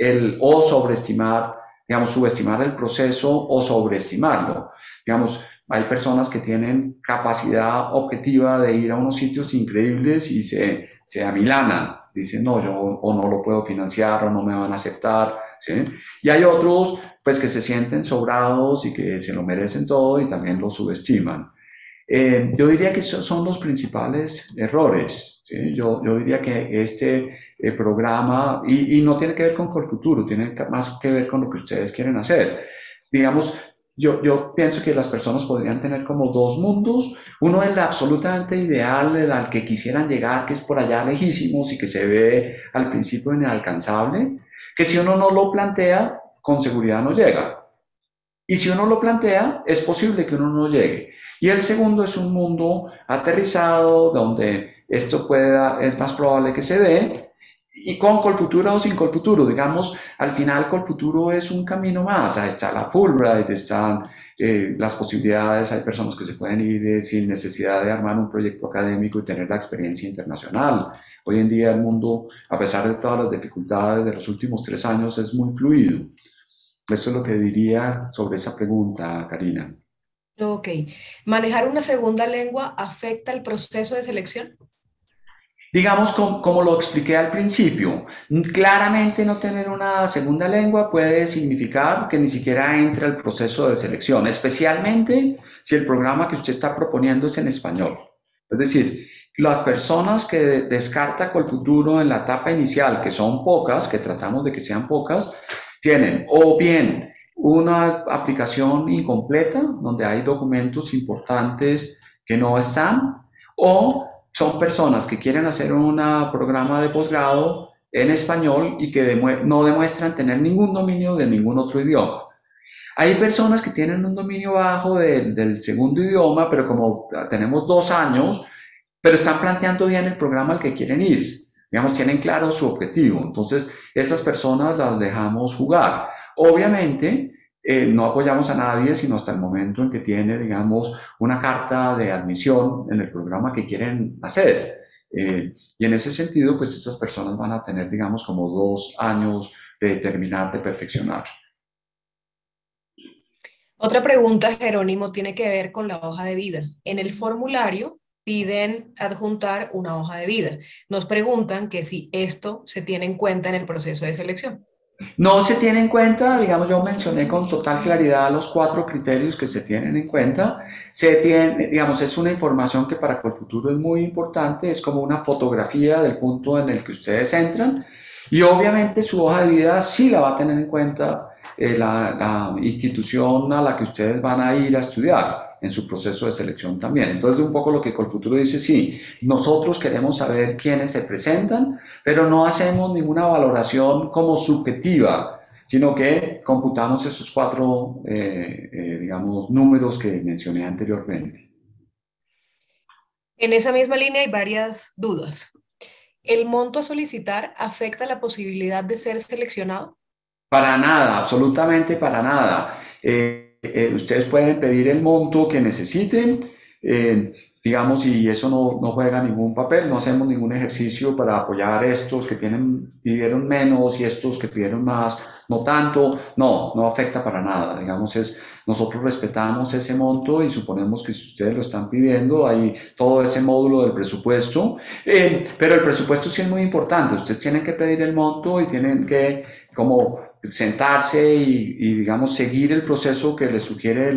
S2: o sobreestimar, digamos, subestimar el proceso o sobreestimarlo. Digamos, hay personas que tienen capacidad objetiva de ir a unos sitios increíbles y se amilanan. Dicen, no, yo o no lo puedo financiar o no me van a aceptar. ¿Sí? Y hay otros, pues, que se sienten sobrados y que se lo merecen todo y también lo subestiman. Yo diría que esos son los principales errores. ¿Sí? Yo diría que este programa, y no tiene que ver con Colfuturo, tiene más que ver con lo que ustedes quieren hacer. Digamos, yo pienso que las personas podrían tener como dos mundos. Uno es el absolutamente ideal, el al que quisieran llegar, que es por allá lejísimos y que se ve al principio inalcanzable, que si uno no lo plantea, con seguridad no llega. Y si uno lo plantea, es posible que uno no llegue. Y el segundo es un mundo aterrizado, donde esto es más probable que se dé, y con Colfuturo o sin Colfuturo, digamos, al final Colfuturo es un camino más, ahí está la Fulbright, están las posibilidades, hay personas que se pueden ir sin necesidad de armar un proyecto académico y tener la experiencia internacional. Hoy en día el mundo, a pesar de todas las dificultades de los últimos 3 años, es muy fluido. Eso es lo que diría sobre esa pregunta, Karina.
S1: Ok. ¿Manejar una segunda lengua afecta el proceso de selección?
S2: Digamos, como lo expliqué al principio, claramente no tener una segunda lengua puede significar que ni siquiera entra el proceso de selección, especialmente si el programa que usted está proponiendo es en español. Es decir, las personas que descarta Colfuturo en la etapa inicial, que son pocas, que tratamos de que sean pocas, tienen o bien una aplicación incompleta, donde hay documentos importantes que no están, o son personas que quieren hacer un programa de posgrado en español y que no demuestran tener ningún dominio de ningún otro idioma. Hay personas que tienen un dominio bajo del segundo idioma, pero como tenemos 2 años, pero están planteando bien el programa al que quieren ir. Digamos, tienen claro su objetivo. Entonces, esas personas las dejamos jugar. Obviamente, no apoyamos a nadie, sino hasta el momento en que tiene, digamos, una carta de admisión en el programa que quieren hacer. Y en ese sentido, pues esas personas van a tener, digamos, como 2 años de terminar de perfeccionar.
S1: Otra pregunta, Jerónimo, tiene que ver con la hoja de vida. En el formulario piden adjuntar una hoja de vida. Nos preguntan que si esto se tiene en cuenta en el proceso de selección.
S2: No se tiene en cuenta, digamos, yo mencioné con total claridad los 4 criterios que se tienen en cuenta. Se tiene, digamos, es una información que para Colfuturo es muy importante, es como una fotografía del punto en el que ustedes entran, y obviamente su hoja de vida sí la va a tener en cuenta la institución a la que ustedes van a ir a estudiar en su proceso de selección también. Entonces, un poco lo que Colfuturo dice, sí, nosotros queremos saber quiénes se presentan, pero no hacemos ninguna valoración como subjetiva, sino que computamos esos 4, digamos, números que mencioné anteriormente.
S1: En esa misma línea hay varias dudas. ¿El monto a solicitar afecta la posibilidad de ser seleccionado?
S2: Para nada, absolutamente para nada. Ustedes pueden pedir el monto que necesiten. digamos, y eso no juega ningún papel, no hacemos ningún ejercicio para apoyar estos que pidieron menos y estos que pidieron más, no tanto, no afecta para nada, digamos, nosotros respetamos ese monto y suponemos que si ustedes lo están pidiendo, hay todo ese módulo del presupuesto, pero el presupuesto sí es muy importante, ustedes tienen que pedir el monto y tienen que como sentarse digamos, seguir el proceso que les sugiere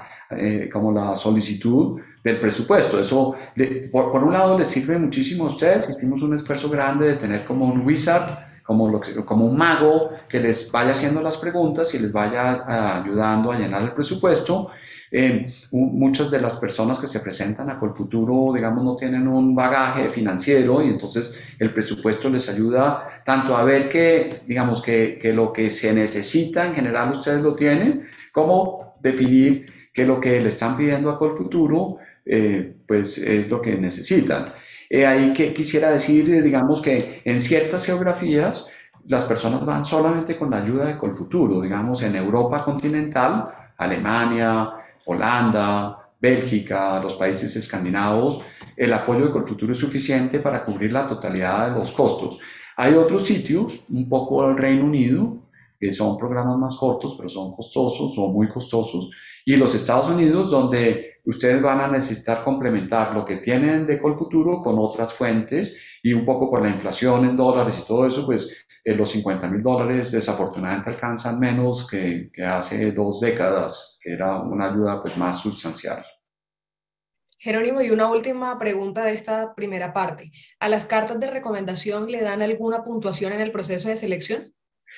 S2: como la solicitud del presupuesto. Eso, por un lado, les sirve muchísimo a ustedes. Hicimos un esfuerzo grande de tener como un wizard, como un mago que les vaya haciendo las preguntas y les vaya ayudando a llenar el presupuesto. Muchas de las personas que se presentan a Colfuturo, digamos, no tienen un bagaje financiero y entonces el presupuesto les ayuda tanto a ver digamos, que lo que se necesita en general ustedes lo tienen, como definir que lo que le están pidiendo a Colfuturo pues es lo que necesitan. Ahí que quisiera decir, digamos que en ciertas geografías las personas van solamente con la ayuda de Colfuturo, digamos en Europa continental, Alemania, Holanda, Bélgica, los países escandinavos, el apoyo de Colfuturo es suficiente para cubrir la totalidad de los costos. Hay otros sitios, un poco el Reino Unido, que son programas más cortos, pero son costosos, son muy costosos, y los Estados Unidos, donde ustedes van a necesitar complementar lo que tienen de Colfuturo con otras fuentes y un poco con la inflación en dólares y todo eso, pues los $50,000 desafortunadamente alcanzan menos que hace 2 décadas, que era una ayuda pues más sustancial.
S1: Jerónimo, y una última pregunta de esta primera parte. ¿A las cartas de recomendación le dan alguna puntuación en el proceso de selección?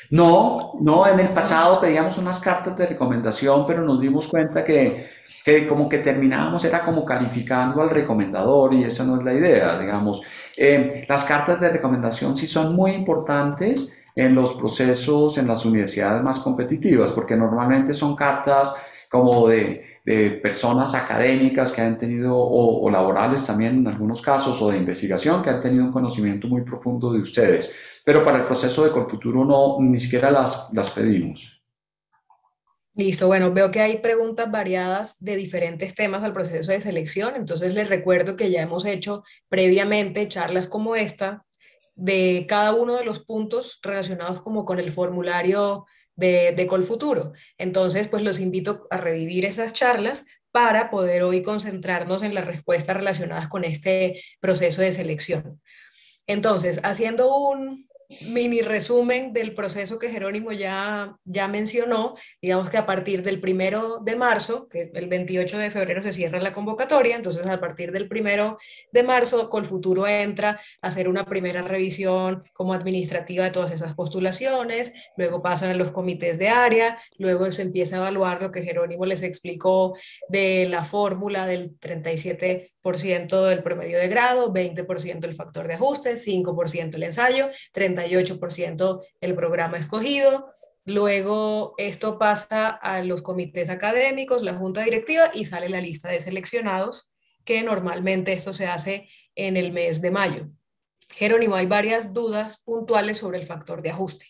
S2: No, en el pasado pedíamos unas cartas de recomendación, pero nos dimos cuenta que como que terminábamos, era como calificando al recomendador y esa no es la idea, digamos. Las cartas de recomendación sí son muy importantes en los procesos en las universidades más competitivas, porque normalmente son cartas como de personas académicas que han tenido, o laborales también en algunos casos, o de investigación, que han tenido un conocimiento muy profundo de ustedes, pero para el proceso de Colfuturo no, ni siquiera las pedimos.
S1: Listo, bueno, veo que hay preguntas variadas de diferentes temas al proceso de selección, entonces les recuerdo que ya hemos hecho previamente charlas como esta de cada uno de los puntos relacionados como con el formulario de Colfuturo. Entonces, pues los invito a revivir esas charlas para poder hoy concentrarnos en las respuestas relacionadas con este proceso de selección. Entonces, haciendo un mini resumen del proceso que Jerónimo ya mencionó, digamos que a partir del 1 de marzo, que el 28 de febrero se cierra la convocatoria, entonces a partir del 1 de marzo, Colfuturo entra a hacer una primera revisión como administrativa de todas esas postulaciones, luego pasan a los comités de área, luego se empieza a evaluar lo que Jerónimo les explicó de la fórmula del 37% del promedio de grado, 20% el factor de ajuste, 5% el ensayo, 38% el programa escogido. Luego esto pasa a los comités académicos, la junta directiva y sale la lista de seleccionados, que normalmente esto se hace en el mes de mayo. Jerónimo, hay varias dudas puntuales sobre el factor de ajuste.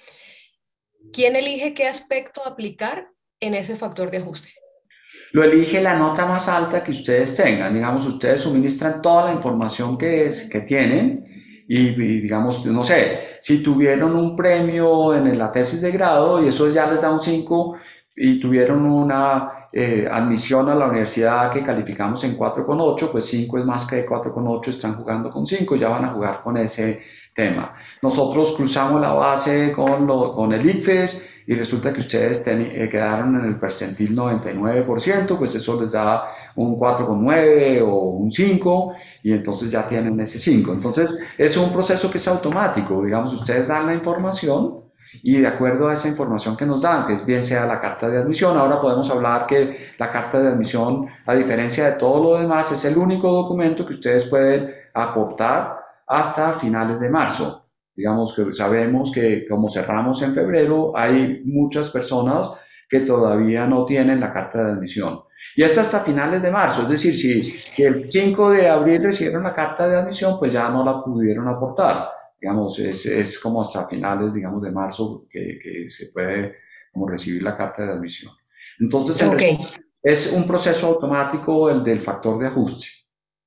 S1: ¿Quién elige qué aspecto aplicar en ese factor de ajuste?
S2: Lo elige la nota más alta que ustedes tengan. Digamos, ustedes suministran toda la información que tienen digamos, no sé, si tuvieron un premio en la tesis de grado y eso ya les da un 5 y tuvieron una admisión a la universidad que calificamos en 4,8, pues 5 es más que 4,8, están jugando con 5, ya van a jugar con ese tema. Nosotros cruzamos la base con el ICFES y resulta que ustedes quedaron en el percentil 99%, pues eso les da un 4,9 o un 5 y entonces ya tienen ese 5. Entonces es un proceso que es automático, digamos, ustedes dan la información y de acuerdo a esa información que nos dan, que es bien sea la carta de admisión, ahora podemos hablar que la carta de admisión, a diferencia de todo lo demás, es el único documento que ustedes pueden aportar hasta finales de marzo. Digamos que sabemos que como cerramos en febrero, hay muchas personas que todavía no tienen la carta de admisión. Y es hasta finales de marzo, es decir, si el 5 de abril recibieron la carta de admisión, pues ya no la pudieron aportar. Digamos, es como hasta finales, digamos, de marzo que se puede como recibir la carta de admisión. Entonces,
S1: Ok,
S2: es un proceso automático el del factor de ajuste.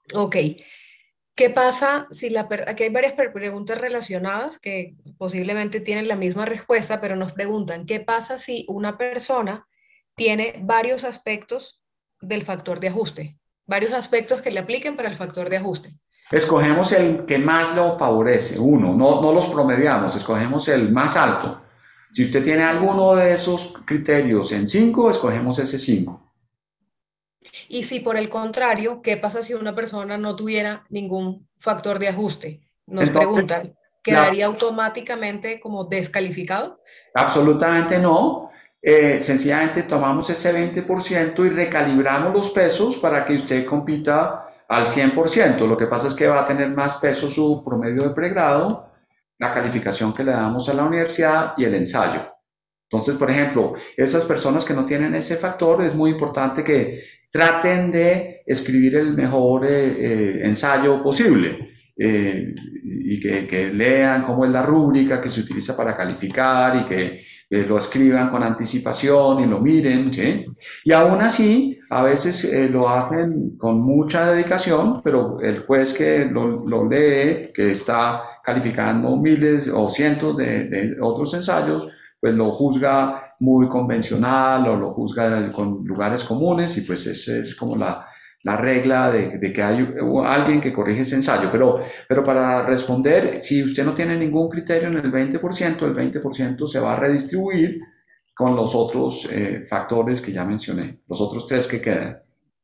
S1: Ok. ¿Qué pasa si aquí hay varias preguntas relacionadas que posiblemente tienen la misma respuesta, pero nos preguntan, ¿qué pasa si una persona tiene varios aspectos del factor de ajuste? Varios aspectos que le apliquen para el factor de ajuste.
S2: Escogemos el que más lo favorece, uno, no los promediamos, escogemos el más alto. Si usted tiene alguno de esos criterios en 5, escogemos ese 5.
S1: Y si por el contrario, ¿qué pasa si una persona no tuviera ningún factor de ajuste? Nos
S2: Entonces,
S1: preguntan,
S2: la,
S1: ¿quedaría automáticamente como descalificado?
S2: absolutamente no. Sencillamente tomamos ese 20% y recalibramos los pesos para que usted compita al 100%. Lo que pasa es que va a tener más peso su promedio de pregrado, la calificación que le damos a la universidad y el ensayo. Entonces, por ejemplo, esas personas que no tienen ese factor, es muy importante que traten de escribir el mejor ensayo posible y que lean cómo es la rúbrica que se utiliza para calificar y que lo escriban con anticipación y lo miren, ¿sí? Y aún así, a veces lo hacen con mucha dedicación, pero el juez que lo lee, que está calificando miles o cientos de otros ensayos, pues lo juzga muy convencional o lo juzga con lugares comunes y pues esa es como la regla de que hay alguien que corrige ese ensayo. Pero para responder, si usted no tiene ningún criterio en el 20%, el 20% se va a redistribuir con los otros factores que ya mencioné, los otros tres que quedan.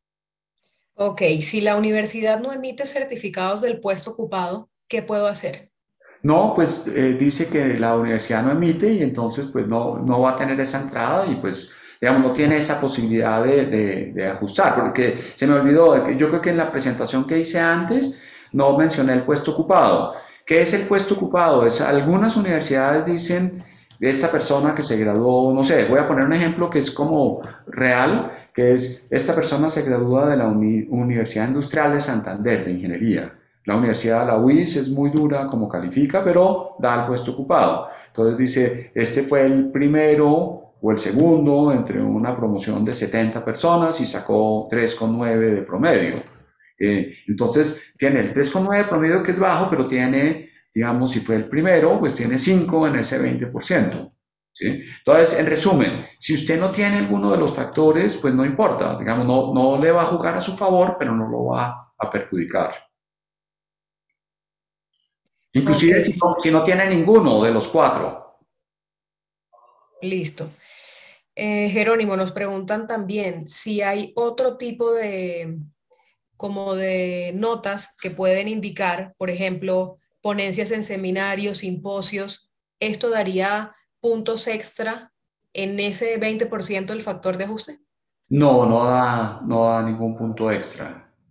S1: Ok, si la universidad no emite certificados del puesto ocupado, ¿qué puedo hacer?
S2: No, pues dice que la universidad no emite y entonces pues no va a tener esa entrada y pues digamos no tiene esa posibilidad de ajustar, porque se me olvidó, yo creo que en la presentación que hice antes no mencioné el puesto ocupado. ¿Qué es el puesto ocupado? Es, algunas universidades dicen de esta persona que se graduó, no sé, voy a poner un ejemplo que es como real, que es esta persona se gradúa de la Universidad Industrial de Santander de Ingeniería. La Universidad de la UIS es muy dura como califica, pero da el puesto ocupado. Entonces dice, este fue el primero o el segundo entre una promoción de 70 personas y sacó 3,9 de promedio. Entonces tiene el 3,9 de promedio que es bajo, pero tiene, digamos, si fue el primero, pues tiene 5 en ese 20%. ¿Sí? Entonces, en resumen, si usted no tiene alguno de los factores, pues no importa, digamos, no le va a jugar a su favor, pero no lo va a perjudicar.
S1: Ok,
S2: Inclusive si no tiene ninguno de los cuatro.
S1: listo. Jerónimo, nos preguntan también si hay otro tipo de, como de notas que pueden indicar, por ejemplo, ponencias en seminarios, simposios. ¿Esto daría puntos extra en ese 20% del factor de ajuste?
S2: No da ningún punto extra.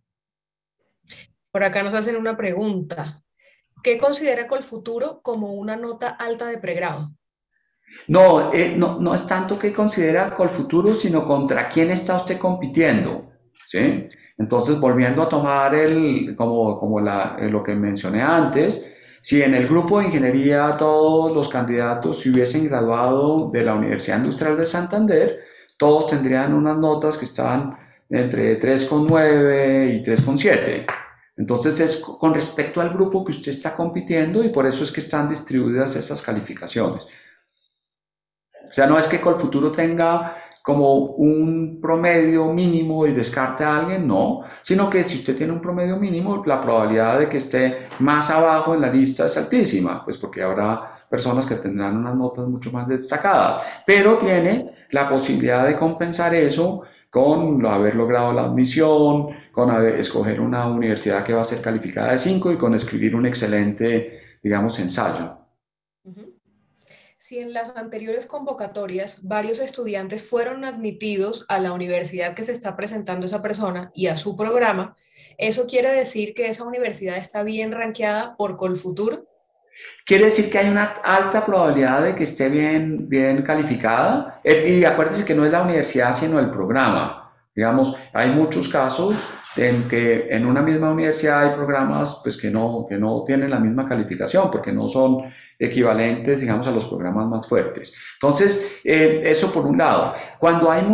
S1: Por acá nos hacen una pregunta. ¿Qué considera Colfuturo como una nota alta de pregrado?
S2: No es tanto que considera con el futuro, sino contra quién está usted compitiendo, ¿sí? Entonces, volviendo a tomar lo que mencioné antes, si en el grupo de ingeniería todos los candidatos se hubiesen graduado de la Universidad Industrial de Santander, todos tendrían unas notas que estaban entre 3,9 y 3,7. Entonces, es con respecto al grupo que usted está compitiendo y por eso es que están distribuidas esas calificaciones. O sea, no es que Colfuturo tenga como un promedio mínimo y descarte a alguien, no, sino que si usted tiene un promedio mínimo, la probabilidad de que esté más abajo en la lista es altísima, pues porque habrá personas que tendrán unas notas mucho más destacadas, pero tiene la posibilidad de compensar eso con haber logrado la admisión, con escoger una universidad que va a ser calificada de 5 y con escribir un excelente, digamos, ensayo.
S1: Ujú. Si en las anteriores convocatorias varios estudiantes fueron admitidos a la universidad que se está presentando esa persona y a su programa, ¿eso quiere decir que esa universidad está bien rankeada por Colfuturo?
S2: Quiere decir que hay una alta probabilidad de que esté bien calificada. Y acuérdense que no es la universidad, sino el programa. Digamos, hay muchos casos en que en una misma universidad hay programas pues, que no tienen la misma calificación porque no son equivalentes, digamos, a los programas más fuertes. Entonces, eso por un lado. Cuando hay muchas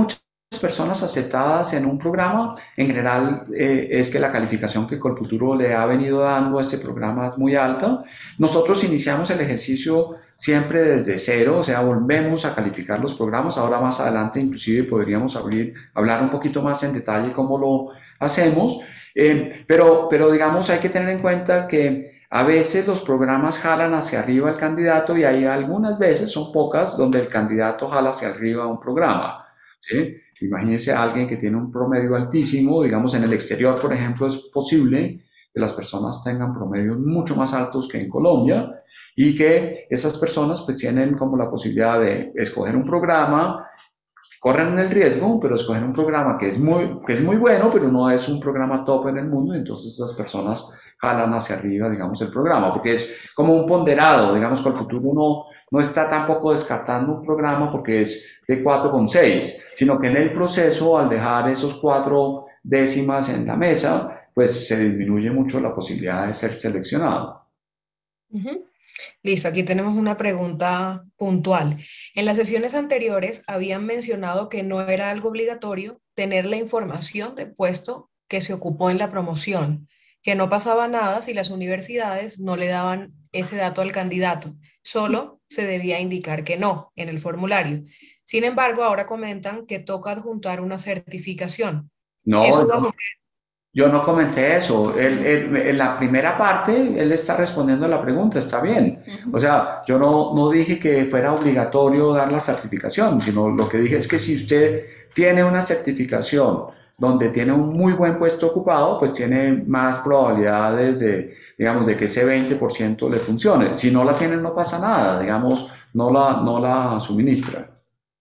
S2: personas aceptadas en un programa, en general es que la calificación que Colfuturo le ha venido dando a este programa es muy alta. Nosotros iniciamos el ejercicio siempre desde cero, o sea, volvemos a calificar los programas. Ahora más adelante inclusive podríamos hablar un poquito más en detalle cómo lo hacemos, pero digamos hay que tener en cuenta que a veces los programas jalan hacia arriba al candidato y hay algunas veces, son pocas, donde el candidato jala hacia arriba un programa, ¿sí? Imagínense a alguien que tiene un promedio altísimo, digamos en el exterior, por ejemplo, es posible que las personas tengan promedios mucho más altos que en Colombia y que esas personas pues tienen como la posibilidad de escoger un programa, corren el riesgo, pero escogen un programa que es muy bueno, pero no es un programa top en el mundo, y entonces esas personas jalan hacia arriba, digamos, el programa, porque es como un ponderado, digamos, que el futuro no está tampoco descartando un programa porque es de 4,6, sino que en el proceso, al dejar esos 4 décimas en la mesa, pues se disminuye mucho la posibilidad de ser seleccionado.
S1: Ujú. Listo, aquí tenemos una pregunta puntual. En las sesiones anteriores habían mencionado que no era algo obligatorio tener la información del puesto que se ocupó en la promoción, que no pasaba nada si las universidades no le daban ese dato al candidato, solo se debía indicar que no en el formulario. Sin embargo, ahora comentan que toca adjuntar una certificación.
S2: No,
S1: ¿Eso bajo
S2: yo no comenté eso. En la primera parte, él está respondiendo a la pregunta, está bien. O sea, yo no dije que fuera obligatorio dar la certificación, sino lo que dije es que si usted tiene una certificación donde tiene un muy buen puesto ocupado, pues tiene más probabilidades de, digamos, de que ese 20% le funcione. Si no la tiene, no pasa nada, digamos, no la suministra.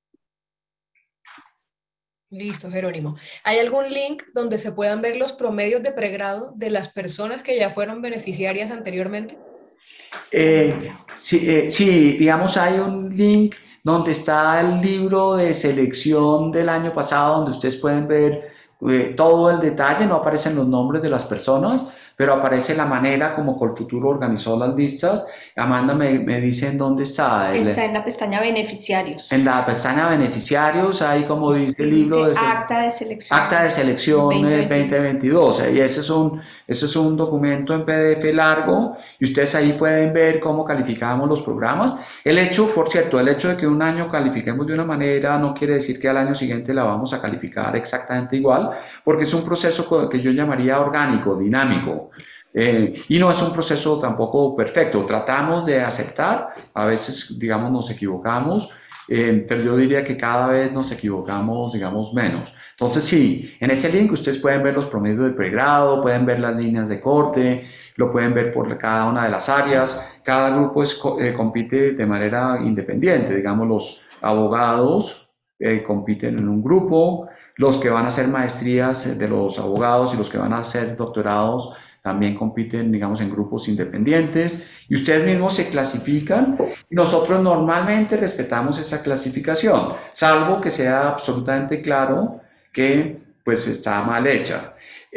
S1: Listo, Jerónimo. ¿Hay algún link donde se puedan ver los promedios de pregrado de las personas que ya fueron beneficiarias anteriormente?
S2: Eh, sí, digamos, hay un link donde está el libro de selección del año pasado, donde ustedes pueden ver todo el detalle, no aparecen los nombres de las personas, pero aparece la manera como Colfuturo organizó las listas. Amanda me dice en dónde está.
S3: Está en la pestaña beneficiarios.
S2: En la pestaña beneficiarios, hay como dice el libro
S3: de
S2: acta de selección 2022. Y ese es un documento en PDF largo y ustedes ahí pueden ver cómo calificamos los programas. El hecho, por cierto, el hecho de que un año califiquemos de una manera no quiere decir que al año siguiente la vamos a calificar exactamente igual, porque es un proceso que yo llamaría orgánico, dinámico. Y no es un proceso tampoco perfecto. Tratamos de aceptar, a veces, digamos, nos equivocamos, pero yo diría que cada vez nos equivocamos, digamos, menos. Entonces, sí, en ese link ustedes pueden ver los promedios de pregrado, pueden ver las líneas de corte, lo pueden ver por cada una de las áreas. Cada grupo compite de manera independiente. Digamos, los abogados compiten en un grupo, los que van a hacer maestrías de los abogados y los que van a hacer doctorados también compiten, digamos, en grupos independientes y ustedes mismos se clasifican y nosotros normalmente respetamos esa clasificación, salvo que sea absolutamente claro que pues está mal hecha.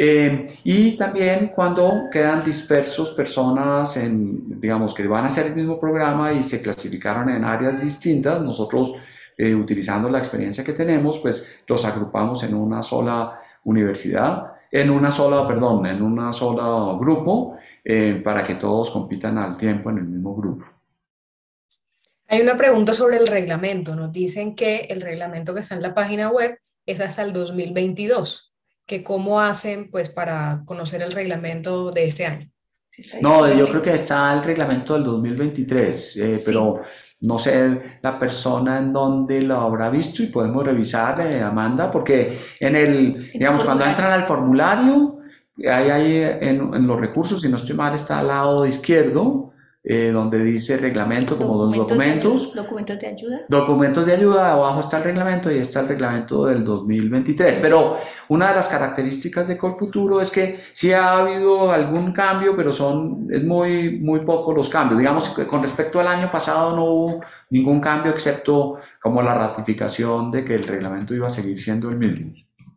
S2: Y también cuando quedan dispersos personas digamos, que van a hacer el mismo programa y se clasificaron en áreas distintas, nosotros utilizando la experiencia que tenemos, pues los agrupamos en una sola universidad, en una sola grupo, para que todos compitan al tiempo en el mismo grupo.
S1: Hay una pregunta sobre el reglamento. Nos dicen que el reglamento que está en la página web es hasta el 2022. Que ¿cómo hacen pues para conocer el reglamento de este año?
S2: No, yo creo que está el reglamento del 2023, sí. Pero no sé la persona en dónde lo habrá visto y podemos revisar, Amanda, porque digamos, cuando entran al formulario, ahí en los recursos, si no estoy mal, está al lado izquierdo, donde dice reglamento, como dos documentos.
S3: Documentos de ayuda.
S2: Documentos de ayuda, abajo está el reglamento y está el reglamento del 2023. Pero una de las características de Colfuturo es que sí ha habido algún cambio, pero es muy poco los cambios. Digamos que con respecto al año pasado no hubo ningún cambio excepto como la ratificación de que el reglamento iba a seguir siendo el mismo.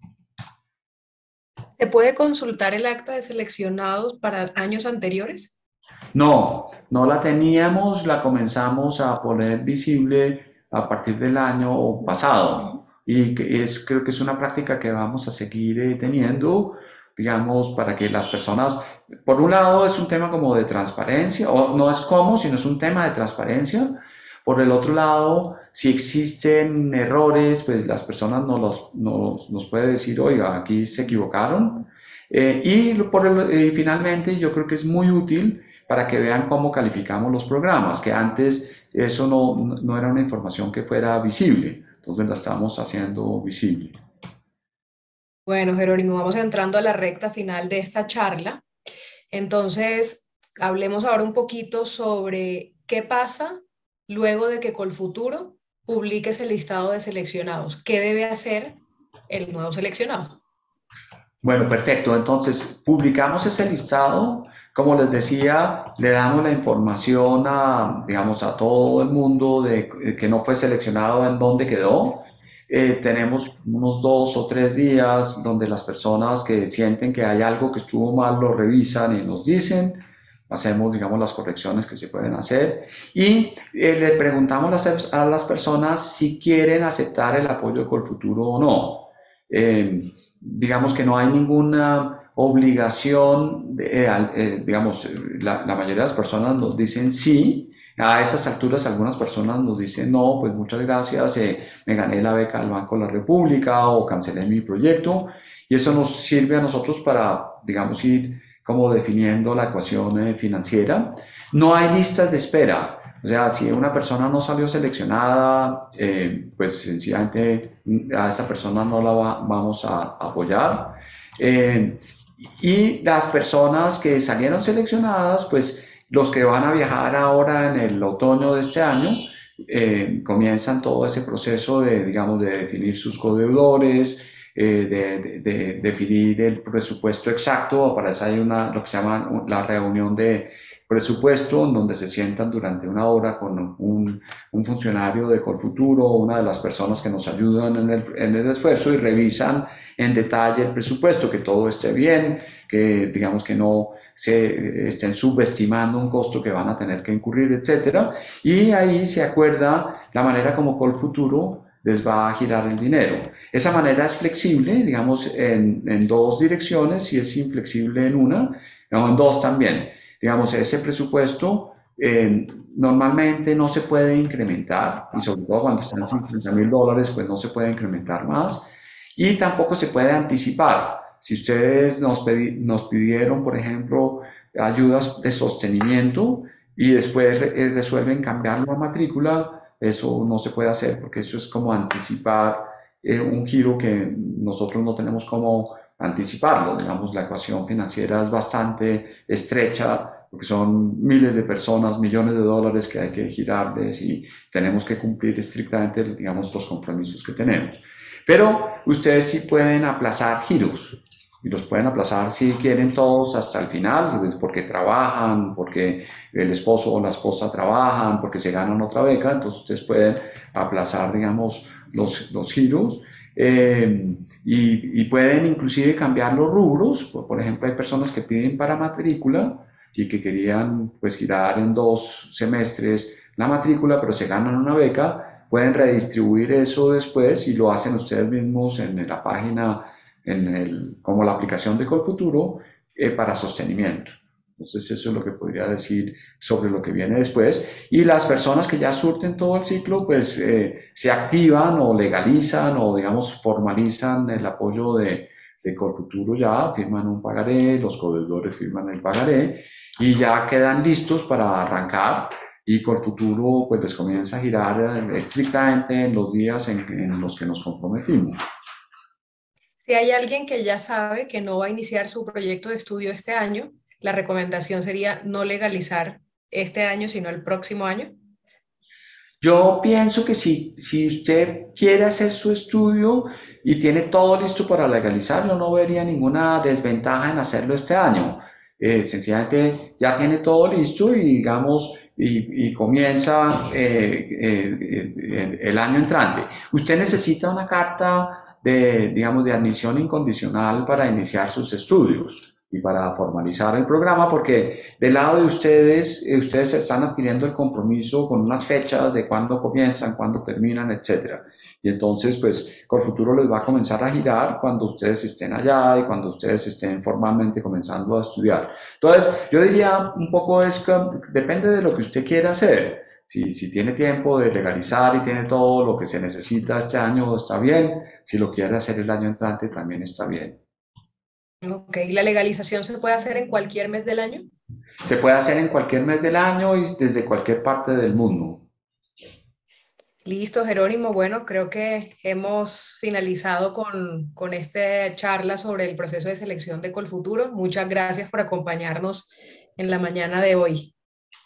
S1: ¿Se puede consultar el acta de seleccionados para años anteriores?
S2: No la teníamos, la comenzamos a poner visible a partir del año pasado. y creo que es una práctica que vamos a seguir teniendo, digamos, para que las personas, por un lado es un tema como de transparencia, o no es como, sino es un tema de transparencia. Por el otro lado, si existen errores, pues las personas nos pueden decir, oiga, aquí se equivocaron. Finalmente, yo creo que es muy útil para que vean cómo calificamos los programas, que antes eso no era una información que fuera visible, entonces la estamos haciendo visible.
S1: Bueno, Jerónimo, vamos entrando a la recta final de esta charla. Entonces, hablemos ahora un poquito sobre qué pasa luego de que Colfuturo publique ese listado de seleccionados. ¿Qué debe hacer el nuevo seleccionado?
S2: Bueno, perfecto. Entonces, publicamos ese listado. Como les decía, le damos la información digamos, a todo el mundo de que no fue seleccionado en dónde quedó. Tenemos unos 2 o 3 días donde las personas que sienten que hay algo que estuvo mal lo revisan y nos dicen. Hacemos, digamos, las correcciones que se pueden hacer y le preguntamos a las personas si quieren aceptar el apoyo de Colfuturo o no. Digamos que no hay ninguna obligación, digamos, la mayoría de las personas nos dicen sí. A esas alturas algunas personas nos dicen no, pues muchas gracias, me gané la beca del Banco de la República o cancelé mi proyecto, y eso nos sirve a nosotros para, digamos, ir como definiendo la ecuación financiera. No hay listas de espera. O sea, si una persona no salió seleccionada, pues sencillamente a esa persona no la vamos a apoyar. Y las personas que salieron seleccionadas, pues los que van a viajar ahora en el otoño de este año, comienzan todo ese proceso de, digamos, de definir sus codeudores, de definir el presupuesto exacto. Para eso hay lo que se llama la reunión de presupuesto, en donde se sientan durante una hora con un funcionario de Colfuturo, una de las personas que nos ayudan en el esfuerzo, y revisan en detalle el presupuesto, que todo esté bien, que digamos que no se estén subestimando un costo que van a tener que incurrir, etcétera. Y ahí se acuerda la manera como Colfuturo les va a girar el dinero. Esa manera es flexible, digamos, en 2 direcciones, y es inflexible en una, no, en 2 también. Digamos, ese presupuesto normalmente no se puede incrementar, y sobre todo cuando están en $50,000, pues no se puede incrementar más, y tampoco se puede anticipar. Si ustedes nos pidieron, por ejemplo, ayudas de sostenimiento y después resuelven cambiar la matrícula, eso no se puede hacer, porque eso es como anticipar un giro que nosotros no tenemos cómo anticiparlo. Digamos, la ecuación financiera es bastante estrecha, porque son miles de personas, millones de dólares que hay que girarles, y tenemos que cumplir estrictamente, digamos, los compromisos que tenemos. Pero ustedes sí pueden aplazar giros, y los pueden aplazar si quieren todos hasta el final, pues porque trabajan, porque el esposo o la esposa trabajan, porque se ganan otra beca. Entonces ustedes pueden aplazar, digamos, los giros, y pueden inclusive cambiar los rubros. Por ejemplo, hay personas que piden para matrícula y que querían, pues, girar en 2 semestres la matrícula, pero se ganan una beca. Pueden redistribuir eso después y lo hacen ustedes mismos en la página, como la aplicación de Colfuturo, para sostenimiento. Entonces eso es lo que podría decir sobre lo que viene después. Y las personas que ya surten todo el ciclo, pues se activan o legalizan o, digamos, formalizan el apoyo de Colfuturo, ya firman un pagaré, los codeudores firman el pagaré y ya quedan listos para arrancar. Y Colfuturo pues les comienza a girar estrictamente en los días en los que nos comprometimos.
S1: Si hay alguien que ya sabe que no va a iniciar su proyecto de estudio este año, la recomendación sería no legalizar este año, sino el próximo año.
S2: Yo pienso que si usted quiere hacer su estudio y tiene todo listo para legalizarlo, no vería ninguna desventaja en hacerlo este año. Sencillamente ya tiene todo listo y, digamos, y comienza el año entrante. Usted necesita una carta digamos, de admisión incondicional para iniciar sus estudios. y para formalizar el programa, porque del lado de ustedes, ustedes están adquiriendo el compromiso con unas fechas de cuándo comienzan, cuándo terminan, etcétera. Y entonces, pues, Colfuturo les va a comenzar a girar cuando ustedes estén allá y cuando ustedes estén formalmente comenzando a estudiar. Entonces, yo diría un poco es que depende de lo que usted quiera hacer. Si tiene tiempo de legalizar y tiene todo lo que se necesita este año, está bien. Si lo quiere hacer el año entrante, también está bien.
S1: Ok, ¿la legalización se puede hacer en cualquier mes del año?
S2: Se puede hacer en cualquier mes del año y desde cualquier parte del mundo.
S1: Listo, Jerónimo. Bueno, creo que hemos finalizado con esta charla sobre el proceso de selección de Colfuturo. Muchas gracias por acompañarnos en la mañana de hoy.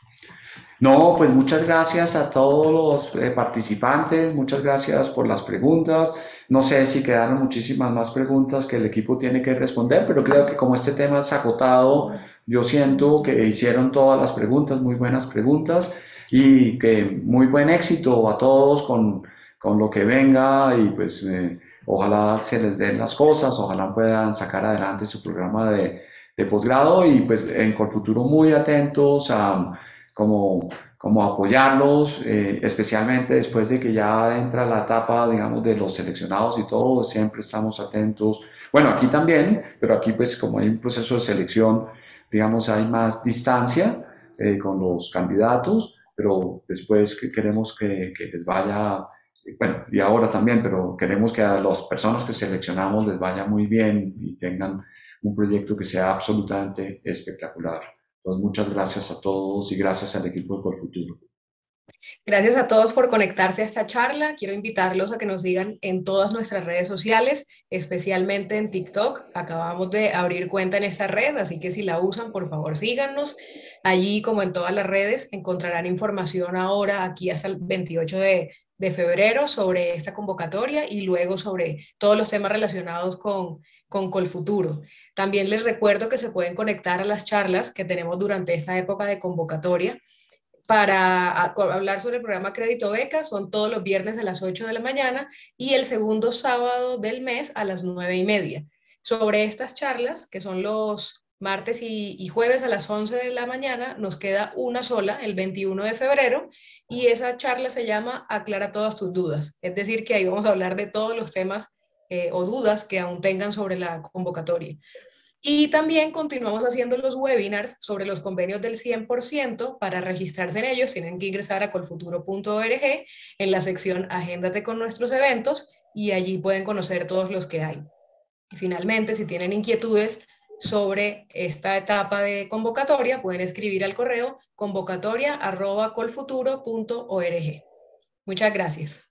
S2: No, pues muchas gracias a todos los participantes, muchas gracias por las preguntas. No sé si quedaron muchísimas más preguntas que el equipo tiene que responder, pero creo que como este tema es acotado, yo siento que hicieron todas las preguntas, muy buenas preguntas y que muy buen éxito a todos con lo que venga y pues ojalá se les den las cosas, ojalá puedan sacar adelante su programa de posgrado y pues en Colfuturo muy atentos a como apoyarlos, especialmente después de que ya entra la etapa, digamos, de los seleccionados y todo, siempre estamos atentos. Bueno, aquí también, pero aquí pues como hay un proceso de selección, digamos, hay más distancia con los candidatos, pero después que queremos que les vaya, bueno, y ahora también, pero queremos que a las personas que seleccionamos les vaya muy bien y tengan un proyecto que sea absolutamente espectacular. Entonces, muchas gracias a todos y gracias al equipo de Colfuturo.
S1: Gracias a todos por conectarse a esta charla. Quiero invitarlos a que nos sigan en todas nuestras redes sociales, especialmente en TikTok. Acabamos de abrir cuenta en esta red, así que si la usan, por favor síganos. Allí, como en todas las redes, encontrarán información ahora, aquí hasta el 28 de febrero, sobre esta convocatoria y luego sobre todos los temas relacionados con Colfuturo. También les recuerdo que se pueden conectar a las charlas que tenemos durante esta época de convocatoria para hablar sobre el programa Crédito Beca. Son todos los viernes a las 8 de la mañana y el segundo sábado del mes a las 9:30. Sobre estas charlas, que son los martes y jueves a las 11 de la mañana, nos queda una sola, el 21 de febrero, y esa charla se llama Aclara todas tus dudas. Es decir, que ahí vamos a hablar de todos los temas o dudas que aún tengan sobre la convocatoria. Y también continuamos haciendo los webinars sobre los convenios del 100%. Para registrarse en ellos tienen que ingresar a colfuturo.org en la sección Agéndate con nuestros eventos y allí pueden conocer todos los que hay. Y finalmente, si tienen inquietudes sobre esta etapa de convocatoria, pueden escribir al correo convocatoria@colfuturo.org. Muchas gracias.